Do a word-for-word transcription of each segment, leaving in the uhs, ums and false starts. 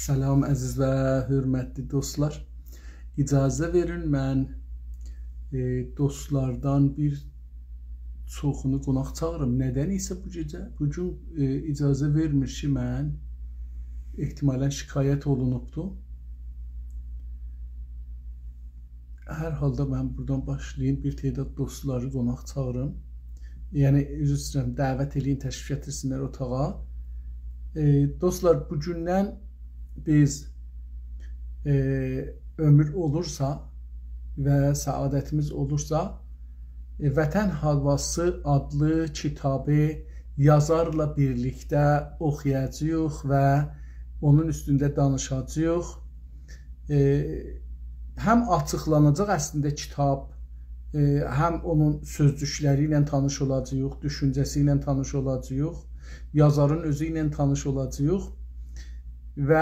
Salam əziz və hörmətli dostlar. İcazə verin mən e, dostlardan bir çoxunu qonaq çağırım. Nədən isə bu gecə? Bugün e, icazə vermir ki, mən ehtimalən şikayət olunubdu. Hər halda mən buradan başlayayım. Bir tədad dostları qonaq çağırım. Yəni, üzr istəyirəm, dəvət eləyin, təşrif gətirsinlər otağa. E, dostlar, bugündən biz e, ömür olursa və səadətimiz olursa e, Vətən Halvası adlı kitabı yazarla birlikdə oxuyacağıq və onun üstündə danışacağıq. E, həm açıqlanacaq əslində kitab, e, həm onun sözcükləri ilə tanış olacağıq, düşüncəsi ilə tanış olacağıq, yazarın özü ilə tanış olacağıq. Və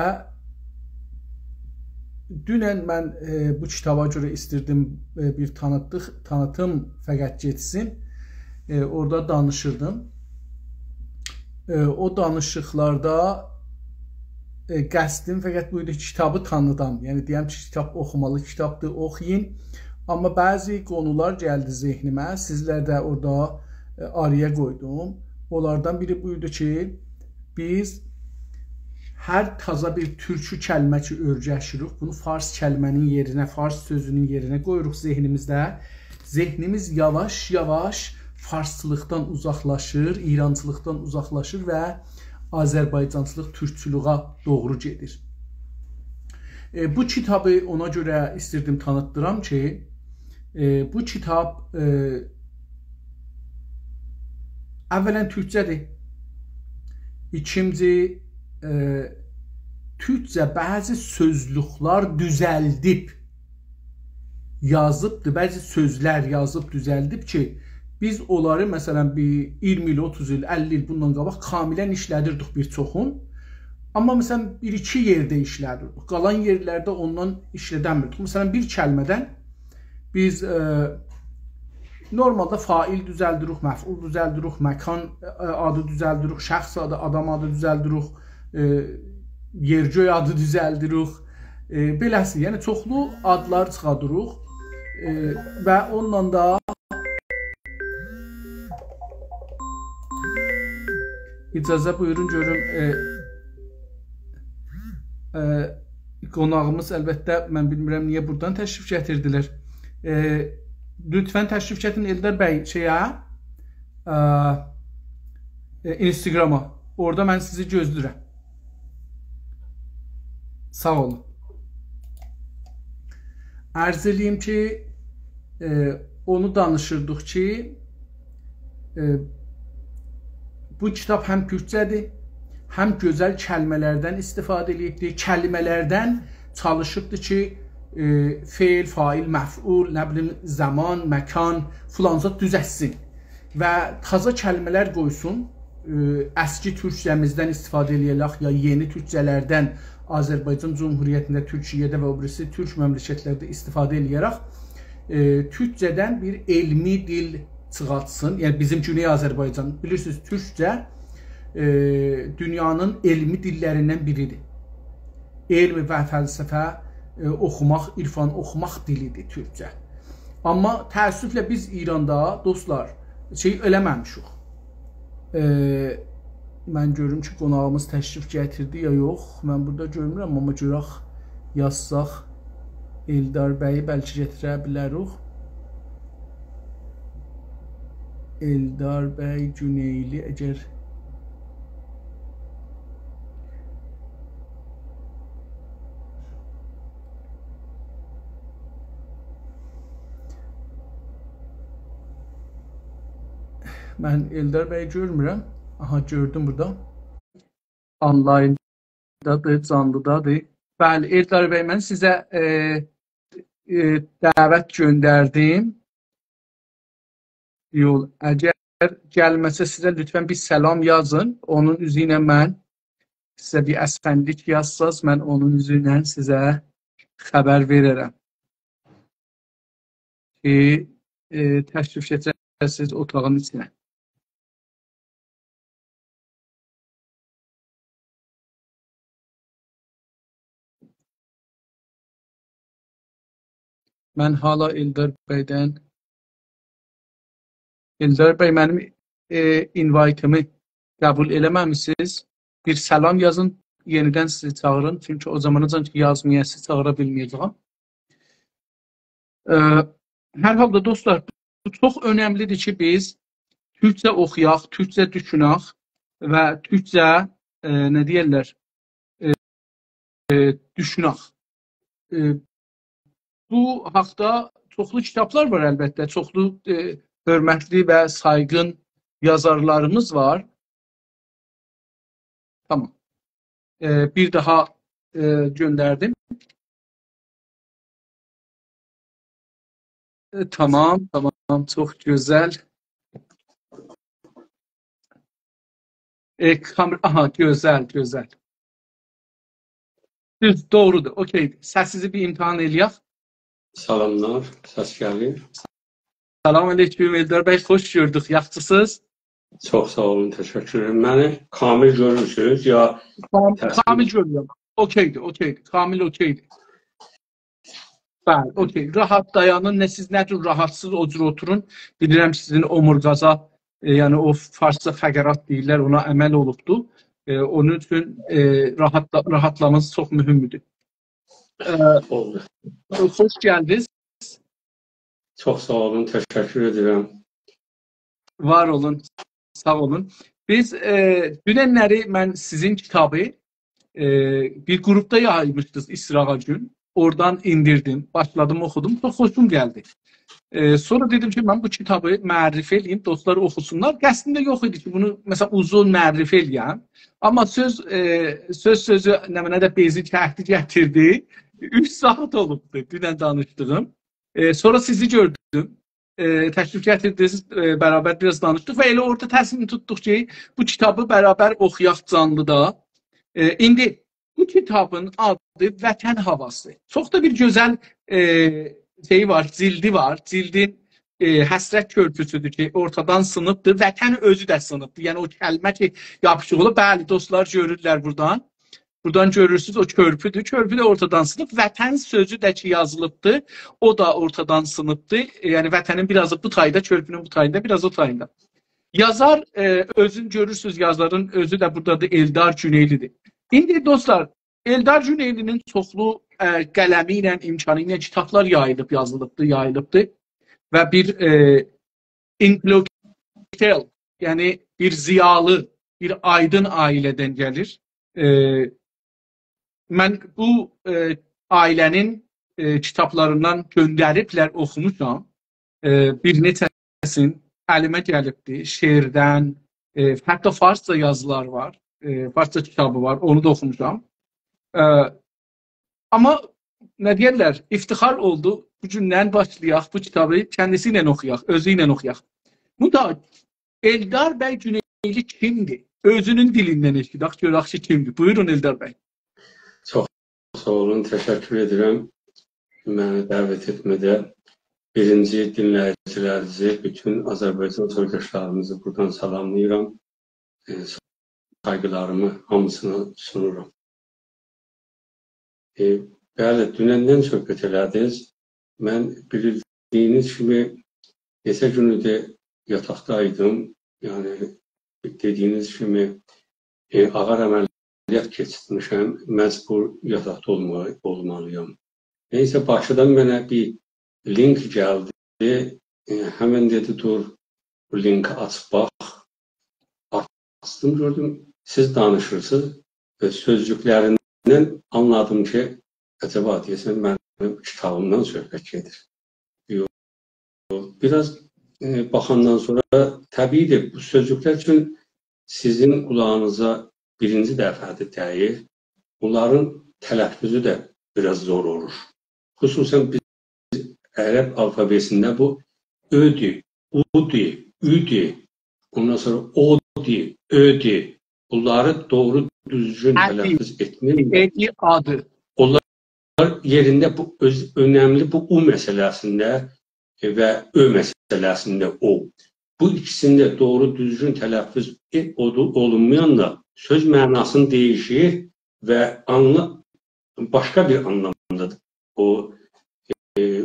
dünən mən e, bu kitaba görə istirdim e, bir tanıtdıq, tanıtım fəqət getsin. E, orada danışırdım. E, o danışıqlarda e, qəsdim fəqət buydu ki, kitabı tanıdam. Yəni deyəm ki, kitab oxumalı kitabdır, oxuyun. Amma bəzi qonular gəldi zehnimə. Sizlər də orada e, araya qoydum. Onlardan biri buydu ki, biz hər taza bir türkü kəlmə ki öyrəşirik, bunu fars kəlmənin yerinə, fars sözünün yerinə qoyuruq zehnimizdə. Zehnimiz yavaş-yavaş farsçılıqdan uzaqlaşır, İrancılıqdan uzaqlaşır və Azərbaycancılıq, türkçülüğa doğru gedir. E, bu kitabı ona görə istirdim tanıtdıram ki, e, bu kitab e, əvvələn türkcədir. İkinci, E, türkcə bəzi sözlüklər düzəldib yazıbdır, bəzi sözlər yazıb düzəldib ki, biz onları məsələn bir iyirmi il, otuz il, əlli il bundan qabaq kamilən işlədirdik bir çoxun. Amma məsələn bir iki yerdə işlədirdik. Qalan yerlərdə ondan işlədəmirdik. Məsələn bir kəlmədən biz e, normalda fail düzəldirik, məf'ul düzəldirik, məkan adı düzəldirik, şəxs adı, adam adı düzəldirik, E, yergöy adı düzəldirik, e, beləsi, yəni çoxlu adlar çıxadırıq e, və onunla da icazə buyurun görüm e, e, qonağımız əlbəttə mən bilmirəm niyə buradan təşrif gətirdilər. E, lütfən təşrif gətirin Eldar bəy şeyə e, e, Instagrama, orada mən sizi gözləyirəm. Sağ olun. Ərz eləyim ki, e, onu danışırdıq ki, e, bu kitab həm türkcədir, həm gözəl kəlmələrdən istifadə edibdir. Kəlmələrdən çalışıbdır ki, e, feil, fail, məf'ul, nə bilim, zaman, məkan, filanzat düzəlsin və taza kəlmələr qoysun. E, əski türkcəmizdən istifadə eləyək ya yeni türkcələrdən Azərbaycan Cumhuriyyətində, Türkiyədə və o birisi türk məmləkətlərdə istifadə eləyərək e, türkcədən bir elmi dil çıxartsın. Yəni bizim Güney Azərbaycan, bilirsiniz, türkcə e, dünyanın elmi dillərindən biridir. Elm və fəlsəfə e, oxumaq, irfan oxumaq dilidir türkcə. Amma təəssüflə biz İranda, dostlar, şey eləməmişik. E, Mən görürüm ki, qonağımız təşrif gətirdi ya yox. Mən burada görmürəm, amma görək yazsaq Eldar bəyi bəlkə gətirə bilərik. Eldar bəy Güneyli, əgər mən Eldar bəyi görmürəm. Aha, gördüm burada. Online'dadır, canlıdadır. Bəli, Eldar bəy, mən sizə e, e, dəvət göndərdim. Yol, əgər gəlməsə sizə lütfən bir səlam yazın. Onun üzü ilə mən sizə bir əsfəndik yazsaz, mən onun üzü ilə sizə xəbər verərəm. Ki, e, təşrif gətirəsiniz otağın içinə. Mən hala Eldar bəydən Eldar bəy mənim e, invitimi qəbul eləməmisiniz. Bir salam yazın, yenidən sizi çağırın. Çünki o zamanacan ki yazmaya sizi çağıra bilməyəcəm. E, hər halda dostlar, bu çox önəmlidir ki biz Türkçə oxuyaq, Türkçə düşünək və Türkçə e, nə deyirlər e, e, düşünək. E, bu haqda çoxlu kitablar var əlbəttə, çoxlu e, hörmətli və saygın yazarlarımız var. Tamam. E, bir daha e, gönderdim. E, tamam, tamam, çok güzel. E, kamera, aha, güzel, güzel. Düz, doğrudur, okey. Səsizi bir imtihan eləyək. Salamlar, səs gəlir. Salam aleyküm, Eldar bəy, xoş gördük. Yaxşısınız? Çox sağ olun, təşəkkür ederim. Məni kamil görürsünüz ya? Kamil görürəm. Okeydir, okeydir. Kamil okeydir. Bəli, okey. Rahat dayanın, nə siz nə tür rahatsız o cür oturun. Bilirəm sizin omurgaza, e, yəni o farsça fəqərat deyirlər, ona əməl olubdur. E, onun üçün e, rahat, rahatlamanız çox mühümdür. E, Oldu. Xoş gəldiniz. Çox sağ olun, təşəkkür edirəm. Var olun, sağ olun. Biz e, dünənləri mən sizin kitabı e, bir qrupda yaymışdınız İsrağa gün. Oradan indirdim, başladım, oxudum. Çox xoşum gəldi. E, sonra dedim ki, mən bu kitabı mərrif eləyim, dostlar oxusunlar. Qəsdində yox idi ki, bunu məsələn uzun mərrif eləyəm. Amma söz e, söz sözü nə mənə də bezi kəhdi gətirdi. üç saat olubdu dünən danışdığım. E, sonra sizi gördüm. E, təklif gətirdiniz, e, bərabər biraz danışdıq və elə orada təsmin tutduq ki, bu kitabı bərabər oxuyaq canlıda. E, indi bu kitabın adı Vətən Havası. Çox da bir gözəl e, şeyi var, cildi var. Cildin e, həsrət körpüsüdür ki, ortadan sınıbdır. Vətən özü də sınıbdır. Yəni o kəlmə ki, yapışıq olub. Bəli, dostlar görürlər buradan. Buradan görürsünüz, o körpüdür. Körpü də ortadan sınıb. Vətən sözü də ki, yazılıbdır. O da ortadan sınıbdır. E, yəni vətənin birazı bu tayda, körpünün bu tayında, biraz o tayında. Yazar, e, özün görürsünüz, yazarın özü də buradadır, Eldar Cüneylidir. İndi dostlar, Eldar Cüneylinin çoxlu e, qələmi ilə, imkanı ilə kitablar yayılıb, yazılıbdır, yayılıbdır və bir e, intellektual, yəni bir ziyalı, bir aydın ailədən gəlir. E, mən bu e, ailənin e, kitablarından göndəriblər, oxumuşam. E, bir neçəsin əlimə gəlibdir, şeirdən, e, hətta farsça yazılar var, e, farsça kitabı var, onu da oxumuşam. E, amma nə deyərlər, iftixar oldu, bu gündən başlayaq, bu kitabı kəndisi ilə oxuyaq, özü ilə oxuyaq. Bu da Eldar bəy Cüneyli kimdir? Özünün dilindən eşidək, görək ki, kimdir? Buyurun Eldar bəy. Çox sağ olun, təşəkkür edirəm. Məni dəvət etmədə birinci dinləyicilərinizi, bütün Azərbaycan soydaşlarımızı buradan salamlayıram. E, saygılarımı hamısına sunuram. E, bəli, dünəndən söhbət elədiniz. Mən bildiyiniz kimi neçə günüdür yataqdaydım. Yəni dediyiniz kimi e, ağır əməliyyat keçirmişəm. Məcbur yataqda olmalı, olmalıyam. Neysə, başladan mənə bir link gəldi. E, həmən dedi, dur, bu linki aç, bax. Açdım, gördüm, siz danışırsınız və sözcüklərindən anladım ki, acaba deyəsən, mənim kitabımdan söhbət gedir. Yox. Biraz e, baxandan sonra təbiidir, bu sözcüklər üçün sizin qulağınıza birinci dəfədir dəyir. Bunların tələffüzü də biraz zor olur. Xüsusən biz ərəb alfabesində bu ödü, udi, üdü, ondan sonra odi, ödi. Bunları doğru düzgün tələffüz etmir. Edi adı. Onlar yerində bu öz, önemli bu u məsələsində və ö məsələsində o. Bu ikisində doğru düzgün tələffüz olunmayanla söz mənasını değişir və anla, başqa bir anlamdadır. O e,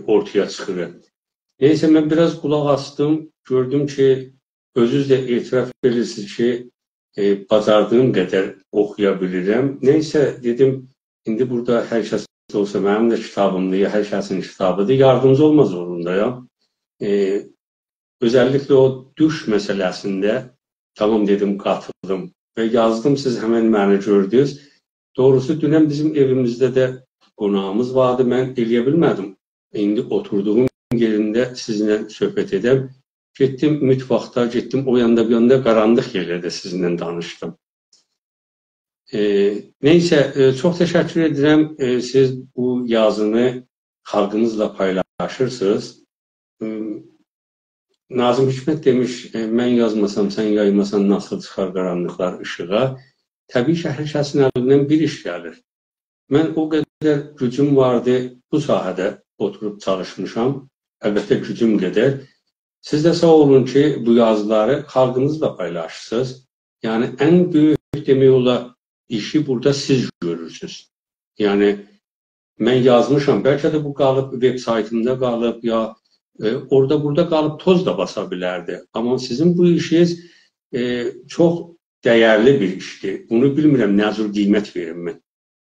ortaya çıxır. Neyse, mən biraz qulaq astım, gördüm ki, özünüz də etiraf edirsiniz ki, e, bacardığım qədər oxuya bilirəm. Neyse, dedim, indi burada hər kəs olsa mənim də kitabımdır, hər kəsin kitabıdır, yardımcı olma zorundayam. E, özellikle o düş məsələsində tamam dedim, qatıldım və yazdım, siz həmən məni gördünüz. Doğrusu dünən bizim evimizdə də qonağımız vardı, mən eləyə bilmədim. İndi oturduğum yerində sizinlə söhbət edəm. Getdim mütbaqda, getdim o yanda bir yanda qaranlıq yerlərdə sizinlə danışdım. E, neyse, e, çox təşəkkür edirəm. E, siz bu yazını xalqınızla paylaşırsınız. E, Nazım Hikmət demiş, e, mən yazmasam, sən yaymasan nasıl çıxar qaranlıqlar işığa? Təbii ki, hər kəsin əlindən bir iş gəlir. Mən o qədər gücüm vardı, bu sahədə oturub çalışmışam. Əlbəttə gücüm qədər. Siz də sağ olun ki, bu yazıları xalqınızla paylaşırsınız. Yəni, ən böyük demək olar, işi burada siz görürsünüz. Yəni, mən yazmışam, bəlkə də bu qalıb, web saytımda qalıb, ya e, orada burada qalıb toz da basa bilərdi. Amma sizin bu işiniz e, çox dəyərli bir işdir. Bunu bilmirəm, nə cür qiymət verim mən.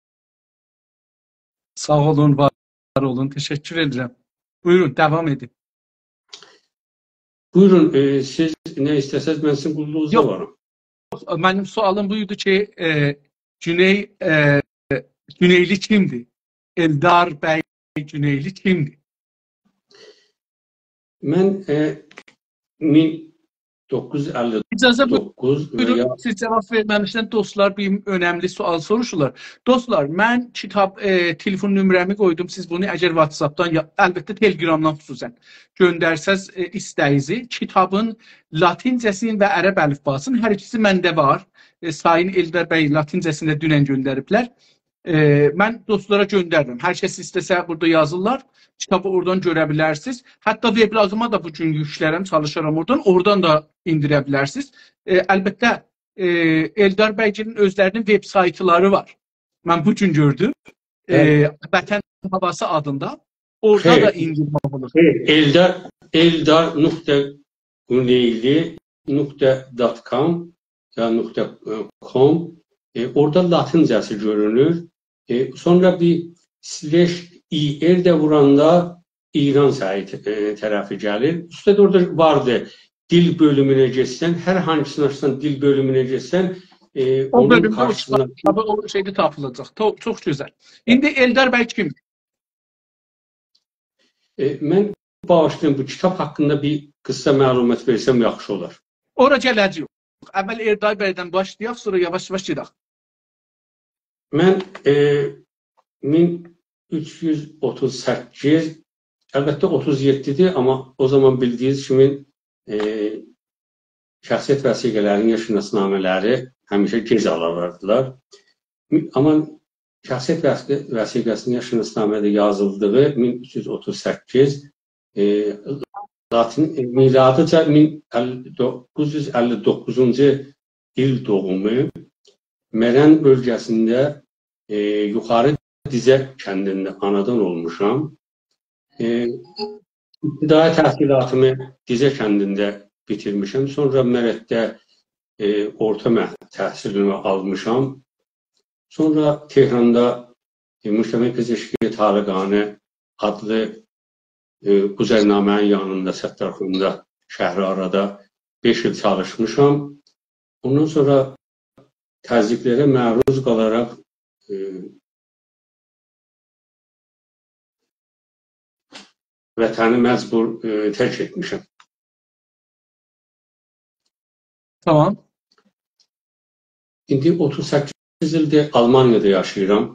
Sağ olun, var olun, teşekkür edirəm. Buyurun, devam edin. Buyurun, e, siz nə istəsəz, mən sizin qulluğunuzda varım. Mənim sualım buydu ki, e, Güney, e, Güneyli kimdir? Eldar bəy Güneyli kimdir? Mən e, min doqquz yüz əlli doqquz buyurun, ya... siz cevap verməmişdən dostlar bir önemli sual soruşurlar. Dostlar, mən kitab e, telefon nömrəmi qoydum. Siz bunu əgər WhatsApp'dan, ya, əlbəttə Telegramdan xüsusən göndərsəz e, istəyizi. Kitabın latincəsinin və ərəb əlifbasının hər ikisi məndə var. E, Sayın Eldar bəy latincəsində dünən göndəriblər. E, mən dostlara göndərdim. Hər kəs istəsə burada yazırlar. Kitabı oradan görə bilərsiniz. Hətta weblazıma da bu gün yüklərəm, çalışaram oradan. Oradan da indirə bilərsiniz. E, əlbəttə, e, Eldar Bəygilin özlərinin web saytları var. Mən bu gün gördüm. E, Vətən Havası adında. Orada hey, da indirmə olur. Hey, Eldar, eldar nöqtə güneyli nöqtə com ya nöqtə com e, orada latincəsi görünür. E, sonra bir slash ir də vuranda İran səhət e, tərəfi gəlir. Üstədə orada vardı. Dil bölümünə geçsən, hər hangisini açsan dil bölümünə geçsən, e, o onun karşısına... Tabii o şeyde tapılacaq. Çok, çok güzel. İndi Eldar bəy kim? E, mən bağışlayın, bu kitab haqqında bir qısa məlumat versəm yaxşı olar. Ora gələcək. Əvvəl Eldar bəydən başlayaq, sonra yavaş-yavaş gedək. Mən e, min üç yüz otuz səkkiz, əlbəttə otuz yeddidir, amma o zaman bildiyiniz kimi e, şəxsiyyət vəsiqələrinin yaşınasnamələri həmişə gec alırdılar. Amma şəxsiyyət vəsiqəsinin yaşınasnamədə yazıldığı min üç yüz otuz səkkiz, e, Latin, e, miladıca min doqquz yüz əlli doqquzuncu il doğumu Mərən bölgəsində e, yuxarı Dizə kəndində anadan olmuşam. E, İbtidai təhsilatımı Dizə kəndində bitirmişəm. Sonra Mərətdə e, orta təhsilimi almışam. Sonra Tehranda e, Müştəmə Pizişki Taliqanı adlı e, Quzərnamənin yanında, Səttarxunda, şəhri arada beş il çalışmışam. Ondan sonra təzyiqlərə məruz qalaraq e, vətəni məcbur e, tərk etmişəm. Tamam. İndi otuz səkkiz ildir Almaniyada yaşayıram.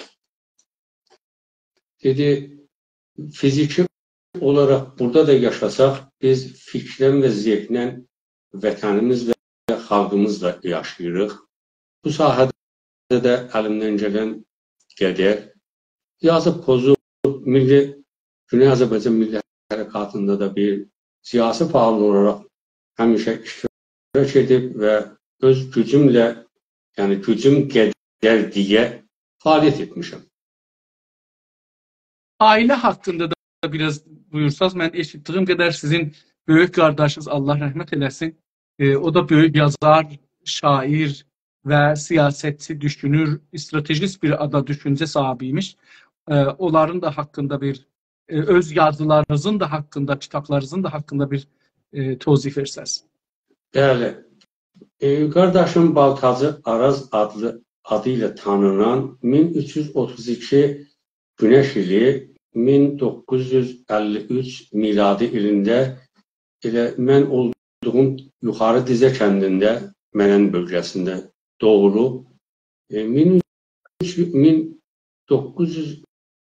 Dedi, fiziki olaraq burada da yaşasaq, biz fikrən və zevklə vətənimizlə və xalqımızla yaşayırıq. Bu sahədə də əlimdən gələn qədər yazıb pozub, milli Güney Azərbaycan Milli Hərəkatında da bir siyasi fəal olaraq həmişə iştirak edib və öz gücümlə, yəni gücüm qədər deyə fəaliyyət etmişəm. Ailə haqqında da biraz buyursaz, mən eşitdiyim qədər sizin böyük qardaşınız, Allah rəhmət eləsin, e, o da böyük yazar, şair və siyasetçi, düşünür, stratejist bir ada düşüncə sahibiymiş. E, onların da haqqında bir, e, öz yazılarınızın da haqqında, kitablarınızın da haqqında bir e, tozif versəz. Bəli. E, qardaşım Baltacı Araz adlı adı ilə tanınan min üç yüz otuz iki Günəş ili min doqquz yüz əlli üç miladi ilində elə mən olduğum yuxarı Dizə kəndində, Mənən bölgəsində doğulub. E, min doqquz yüz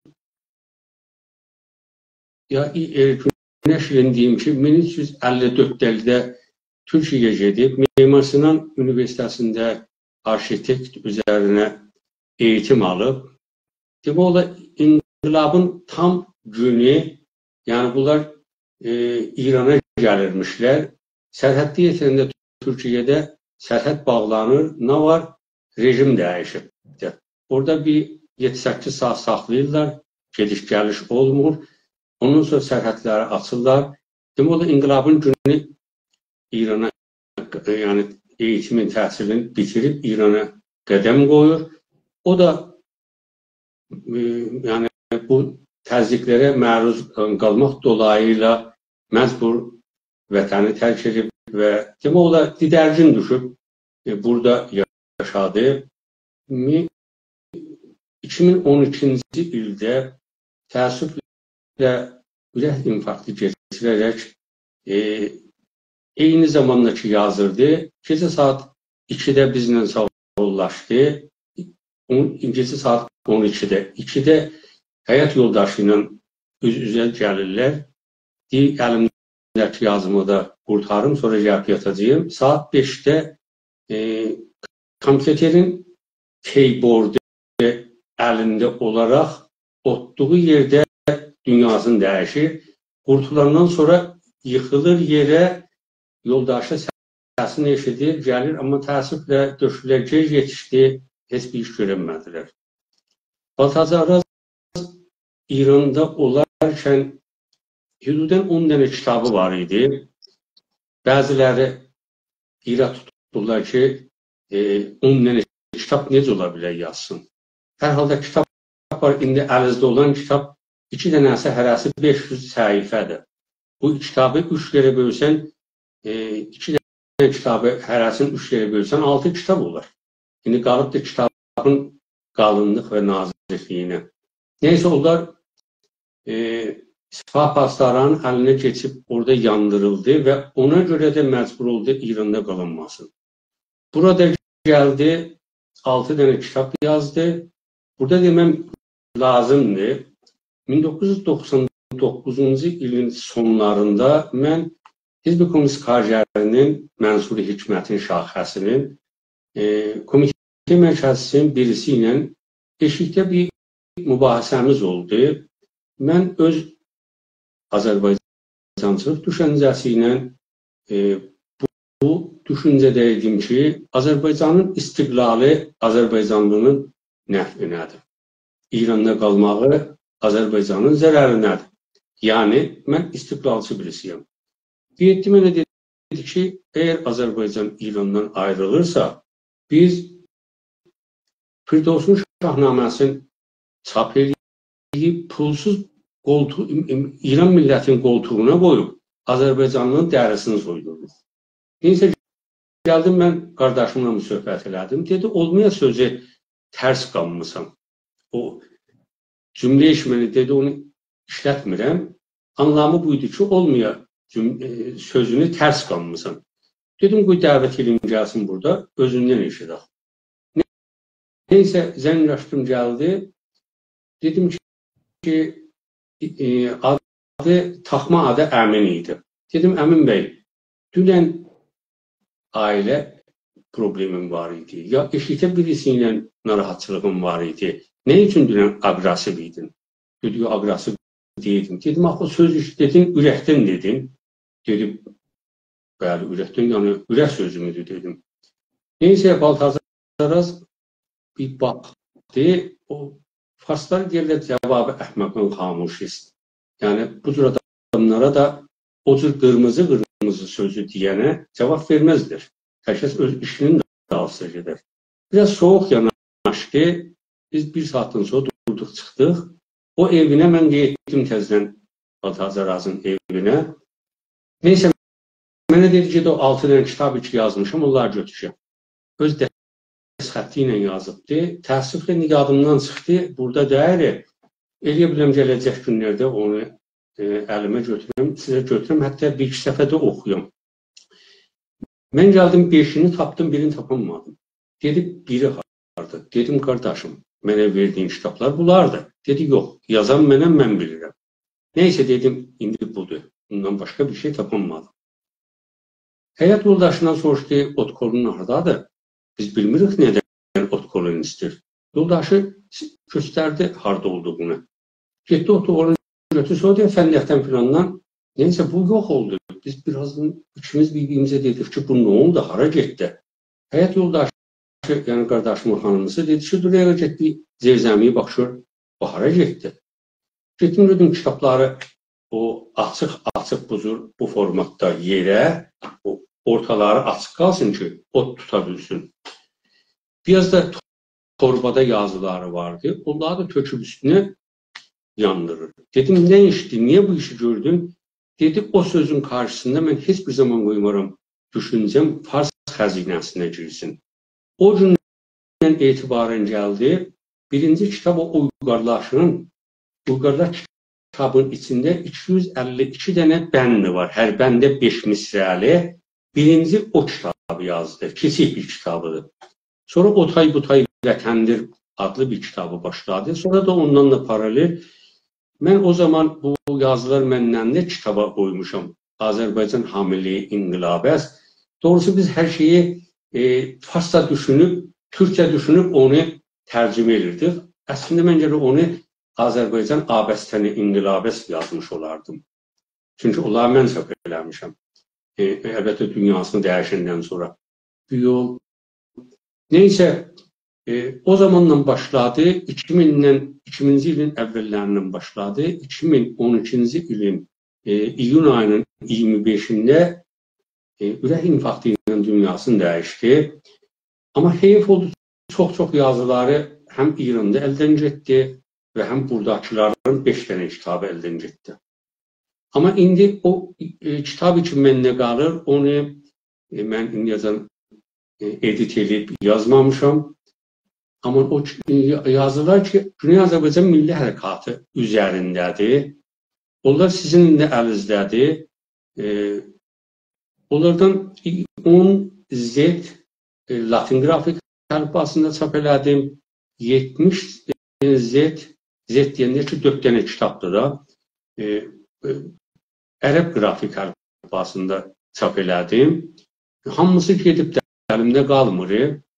ya e, Günəş ilini deyim ki, min üç yüz əlli dörddə Türkiyəyə gedib, Mimar Sinan Universitetində arxitekt üzərinə eğitim alıb. Demək olar, İnqilabın tam günü, yəni bunlar e, İrana gəlirmişlər. Sərhəddə yetəndə Türkiyədə sərhəd bağlanır. Nə var? Rejim dəyişibdir. Orada bir yeddi səkkiz saat saxlayırlar, gediş-gəliş olmur. Ondan sonra sərhədləri açırlar. Demək olar, İnqilabın günü İrana, yəni eğitimin, təhsilini bitirib İrana qədəm qoyur. O da e, yəni bu təzyiqlərə məruz qalmaq dolayıyla məcbur vətəni tərk edib və demək olar, didərgin düşüb e, burada yaşadı. iki min on ikinci ildə təəssüflə ürək infarktı keçirərək e, eyni zamandakı yazırdı. Gecə saat ikidə bizlə sağollaşdı. Gecə saat on ikidə. ikidə həyat yoldaşı ilə üz-üzə gəlirlər. Deyir, əlimdəki yazımı da qurtarım, sonra gəlib yatacağım. Saat beşdə e, kompüterin keyboardu əlində olaraq otduğu yerdə dünyasını dəyişir. Qurtulandan sonra yıxılır yerə, yoldaşı səsini eşidir, gəlir, amma təəssüflə döşlər gec yetişdi, heç bir iş görünmədilər. Baltacı Araz İranda olarkən hüdudən on dənə kitabı var idi. Bəziləri irad tutdular ki, e, on dənə kitab necə ola bilər yazsın. Hər halda kitab var, indi əlinizdə olan kitab iki dənəsi hərəsi beş yüz səhifədir. Bu kitabı üç yerə bölsən, e, iki dənə kitabı hərəsini üç yerə bölsən, altı kitab olur. İndi qalıb da kitabın qalınlıq və nazikliyinə. Neysə, onlar e, Sifah paslarının əlinə keçib orada yandırıldı və ona görə də məcbur oldu İranda qalınmasın. Burada gəldi, altı dənə kitab yazdı. Burada deməm lazımdır. min doqquz yüz doxsan doqquzuncu ilin sonlarında mən Hizb-i Komünist Karjerinin Mənsuri Hikmətin şaxəsinin e, komitə mərkəzinin birisi ilə eşikdə bir mübahisəmiz oldu. Mən öz Azərbaycançılıq düşüncəsi ilə e, bu, bu düşüncədə idim ki, Azərbaycanın istiqlali Azərbaycanlının nəfrinədir. İranda qalmağı Azərbaycanın zərərinədir. Yəni, mən istiqlalçı birisiyəm. Diyetdi mənə dedi ki, əgər Azərbaycan İrandan ayrılırsa, biz Firdovsun Şahnaməsini çap edib, pulsuz qoltuq, İran millətinin qoltuğuna qoyub, Azərbaycanlının dərisini soyduruq. Neysə, gəldim, mən qardaşımla söhbət elədim. Dedi, olmaya sözü tərs qalmışam. O cümlə işməni dedi, onu işlətmirəm. Anlamı buydu ki, olmaya sözünü tərs qalmışam. Dedim, qoy dəvət edin gəlsin burada, özündən eşidək. Neysə, zəngləşdim, gəldi. Dedim ki, adı, taxma adı Əmin idi. Dedim, Əmin bəy, dünən ailə problemim var idi. Ya eşitə birisi ilə narahatçılığım var idi. Nə üçün dünən aqrasiv idin? Dedi, aqrasiv deyildim. Dedim, axı söz işlədin, ürəkdən dedim. Dedim, bəli, ürəkdən, yəni ürək sözümüdür dedim. Neysə, Baltacı Araz bir baxdı, o farslar deyirlər, cavabı əhməqin xamuşist. Yəni bu cür adamlara da o cür qırmızı qırmızı sözü deyənə cavab verməzdir. Hər kəs öz işinin də alsa gedər. Biraz soğuk yanaşdı. Biz bir saatdan sonra durduq, çıxdıq. O evinə mən getdim təzdən Atazarazın evinə. Neysə, mənə dedi ki, o altı dənə kitab içi yazmışım, onları götürəcəm. Öz dərs xətti ilə yazıbdı. Təəssüflə yadımdan çıxdı. Burada deyir, eləyə biləm gələcək günlərdə onu e, əlimə götürəm, sizə götürəm, hətta bir iki səfədə oxuyum. Mən gəldim, beşini tapdım, birini tapamadım. Dedi, biri harada? Dedim, qardaşım, mənə verdiyin kitablar bunlardır. Dedi, yox, yazan mənəm, mən bilirəm. Neysə dedim, indi budur. Bundan başqa bir şey tapamadım. Həyat yoldaşından soruşdu, ot kolunun haradadır? Biz bilmirik nədən ot kolunu istir. Yoldaşı göstərdi harada olduğunu. Getdi ot kolunu götür, sonra deyir, fəndəkdən filandan. Neysə, bu yox oldu. Biz birazdan ikimiz birbirimizə dedik ki, bu nə oldu, hara getdi? Həyat yoldaşı, yəni qardaşımın xanımısı dedi ki, dur, eve getdi, zevzəmiyi baxışır, o hara getdi? Getdim, gördüm kitabları o açıq-açıq buzur bu formatda yerə, o ortaları açıq qalsın ki, ot tuta bilsin. Biraz da torbada yazıları vardı, onları da töküb üstünə yandırır. Dedim, nə işdi, niyə bu işi gördün? Dedi, o sözün karşısında mən heç bir zaman qoymaram, düşüncəm Fars xəzinəsinə girsin. O gündən etibarən gəldi, birinci kitab o Uyğarlaşın, Uyğarlar kitabın içində iki yüz əlli iki dənə bəndi var, hər bəndə beş misrəli. Birinci o kitabı yazdı, kiçik bir kitabıdır. Sonra Otay Butay Vətəndir adlı bir kitabı başladı. Sonra da ondan da paralel. Mən o zaman bu yazılar məndən də kitaba qoymuşam. Azərbaycan Hamili İnqilabəs. Doğrusu biz hər şeyi e, Farsça düşünüb, Türkçə düşünüb onu tərcümə edirdik. Əslində mən görə onu Azərbaycan Abəstəni İnqilabəs yazmış olardım. Çünki onları mən çap eləmişəm. E, əlbəttə dünyasını dəyişəndən sonra. Yol. Neysə, e, o zamandan başladı, iki minci ilin əvvəllərindən başladı, iki min on ikinci ilin e, iyun ayının iyirmi beşində e, ürək infarktı ilə dünyasını dəyişdi. Amma heyf oldu, çox-çox yazıları həm İranda əldən getdi və həm buradakıların beş dənə kitabı əldən getdi. Amma indi o e, kitab üçün məndə qalır, onu e, mən indiyəcən e, edit edib yazmamışam. Amma o e, yazılar ki, Güney Azərbaycan Milli Hərəkatı üzərindədir. Onlar sizin də əlizdədir. E, onlardan on Z e, Latin qrafik əlifbasında çap elədim. yetmiş Z, Z deyəndə ki, dörd dənə kitabdır da. E, e, Ərəb qrafik əlifbasında çap elədim. Hamısı gedib də əlimdə qalmır.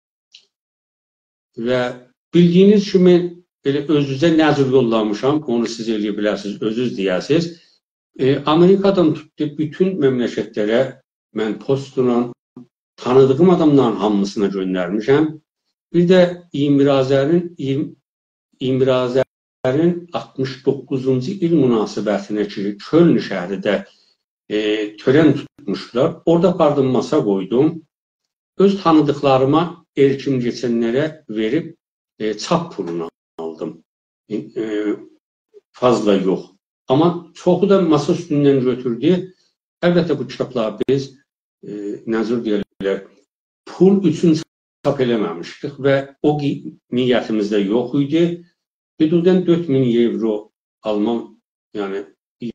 Və bildiyiniz kimi elə özünüzə nəzr yollamışam, onu siz eləyə bilərsiniz, özünüz deyəsiniz. E, Amerikadan tutdu bütün məmləkətlərə mən postla tanıdığım adamların hamısına göndərmişəm. Bir də İmrazərin İmrazərin altmış doqquzuncu il münasibətinə ki, Köln şəhərində e, törən tutmuşlar. Orada pardon masa qoydum. Öz tanıdıqlarıma erkim keçənlərə verib e, çap pulunu aldım. E, e, fazla yox. Amma çoxu da masa üstündən götürdü. Əlbəttə bu kitabları biz e, nəzir deyirlər, pul üçün çap eləməmişdik və o niyyətimizdə yox idi. Hüdudən dörd min evro almam, yəni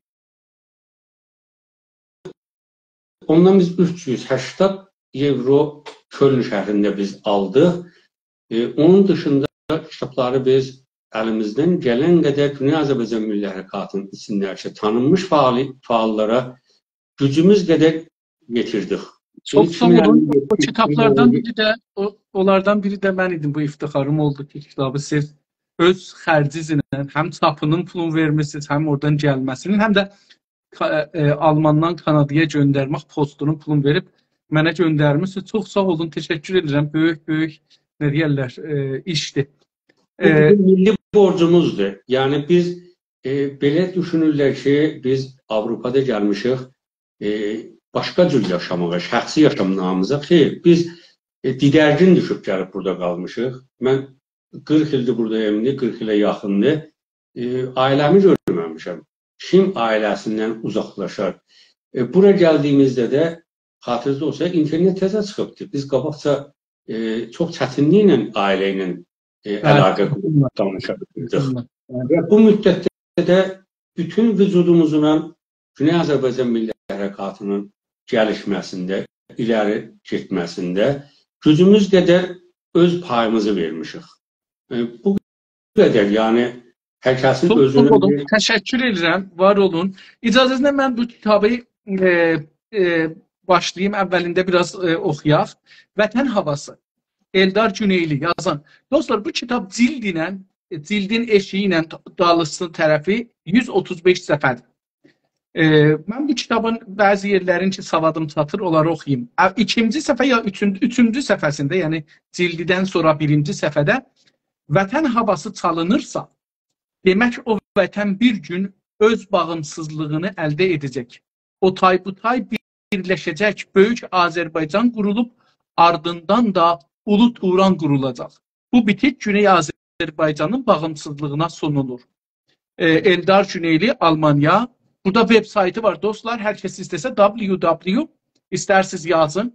ondan biz üç yüz səksən evro Köln şəhərində biz aldıq. E, onun dışında kitabları biz əlimizdən gələn qədər Güney Azərbaycan Milli Hərəkatının içindəki tanınmış faal, faallara gücümüz qədər getirdik. Çok sağ olun. O kitaplardan biri de, o, onlardan biri de ben idim. Bu iftiharım oldu ki kitabı siz öz xərcizinə həm çapının pulunu vermişsiniz, həm oradan gəlməsinin, həm də e, Almandan Kanadaya göndərmək postunun pulunu verib mənə göndərmişsiniz. Çox sağ olun, təşəkkür edirəm. Böyük böyük nə deyirlər, e, işdir. Bu milli borcumuzdur. Yəni biz e, belə düşünürlər ki, biz Avropada gəlmişik e, başqa cür yaşamağa, şəxsi yaşamlarımıza. Xeyr, biz e, didərgin düşüb gəlib burada qalmışıq. Mən qırx ildir buradayım, qırx ilə yaxındır. E, ailəmi görməmişəm. Kim ailəsindən uzaqlaşar? E, bura gəldiyimizdə də xatırda olsa internet təzə çıxıbdır. Biz qabaqca e, çox çətinliklə ailə ilə e, əlaqə qurub danışa bilirdik. Və bu müddətdə də bütün vücudumuzla Güney Azərbaycan Milli Hərəkatının gəlişməsində, iləri getməsində gücümüz qədər öz payımızı vermişik. E, bu qədər, yəni hər kəsin özünün... Olun, təşəkkür edirəm, var olun. İcazənizlə mən bu kitabı e, e, başlayayım, əvvəlində biraz e, oxuyaq. Vətən havası, Eldar Güneyli yazan. Dostlar, bu kitab cildinə, cildin eşiyi ilə dalısının tərəfi yüz otuz beş səhifədir. E, mən bu kitabın bəzi yerlərin ki, savadım çatır, onları oxuyayım. İkinci səhifə ya üçüncü, üçüncü səhifəsində, yəni cildidən sonra birinci səhifədə vətən havası çalınırsa, demək o vətən bir gün öz bağımsızlığını əldə edəcək. O tay bu tay birləşəcək, böyük Azərbaycan qurulub, ardından da Ulu Turan qurulacaq. Bu bitik Güney Azərbaycanın bağımsızlığına sunulur. E, Eldar Güneyli, Almanya. Burada web saytı var dostlar. Hər kəs istəsə www istərsiniz yazın.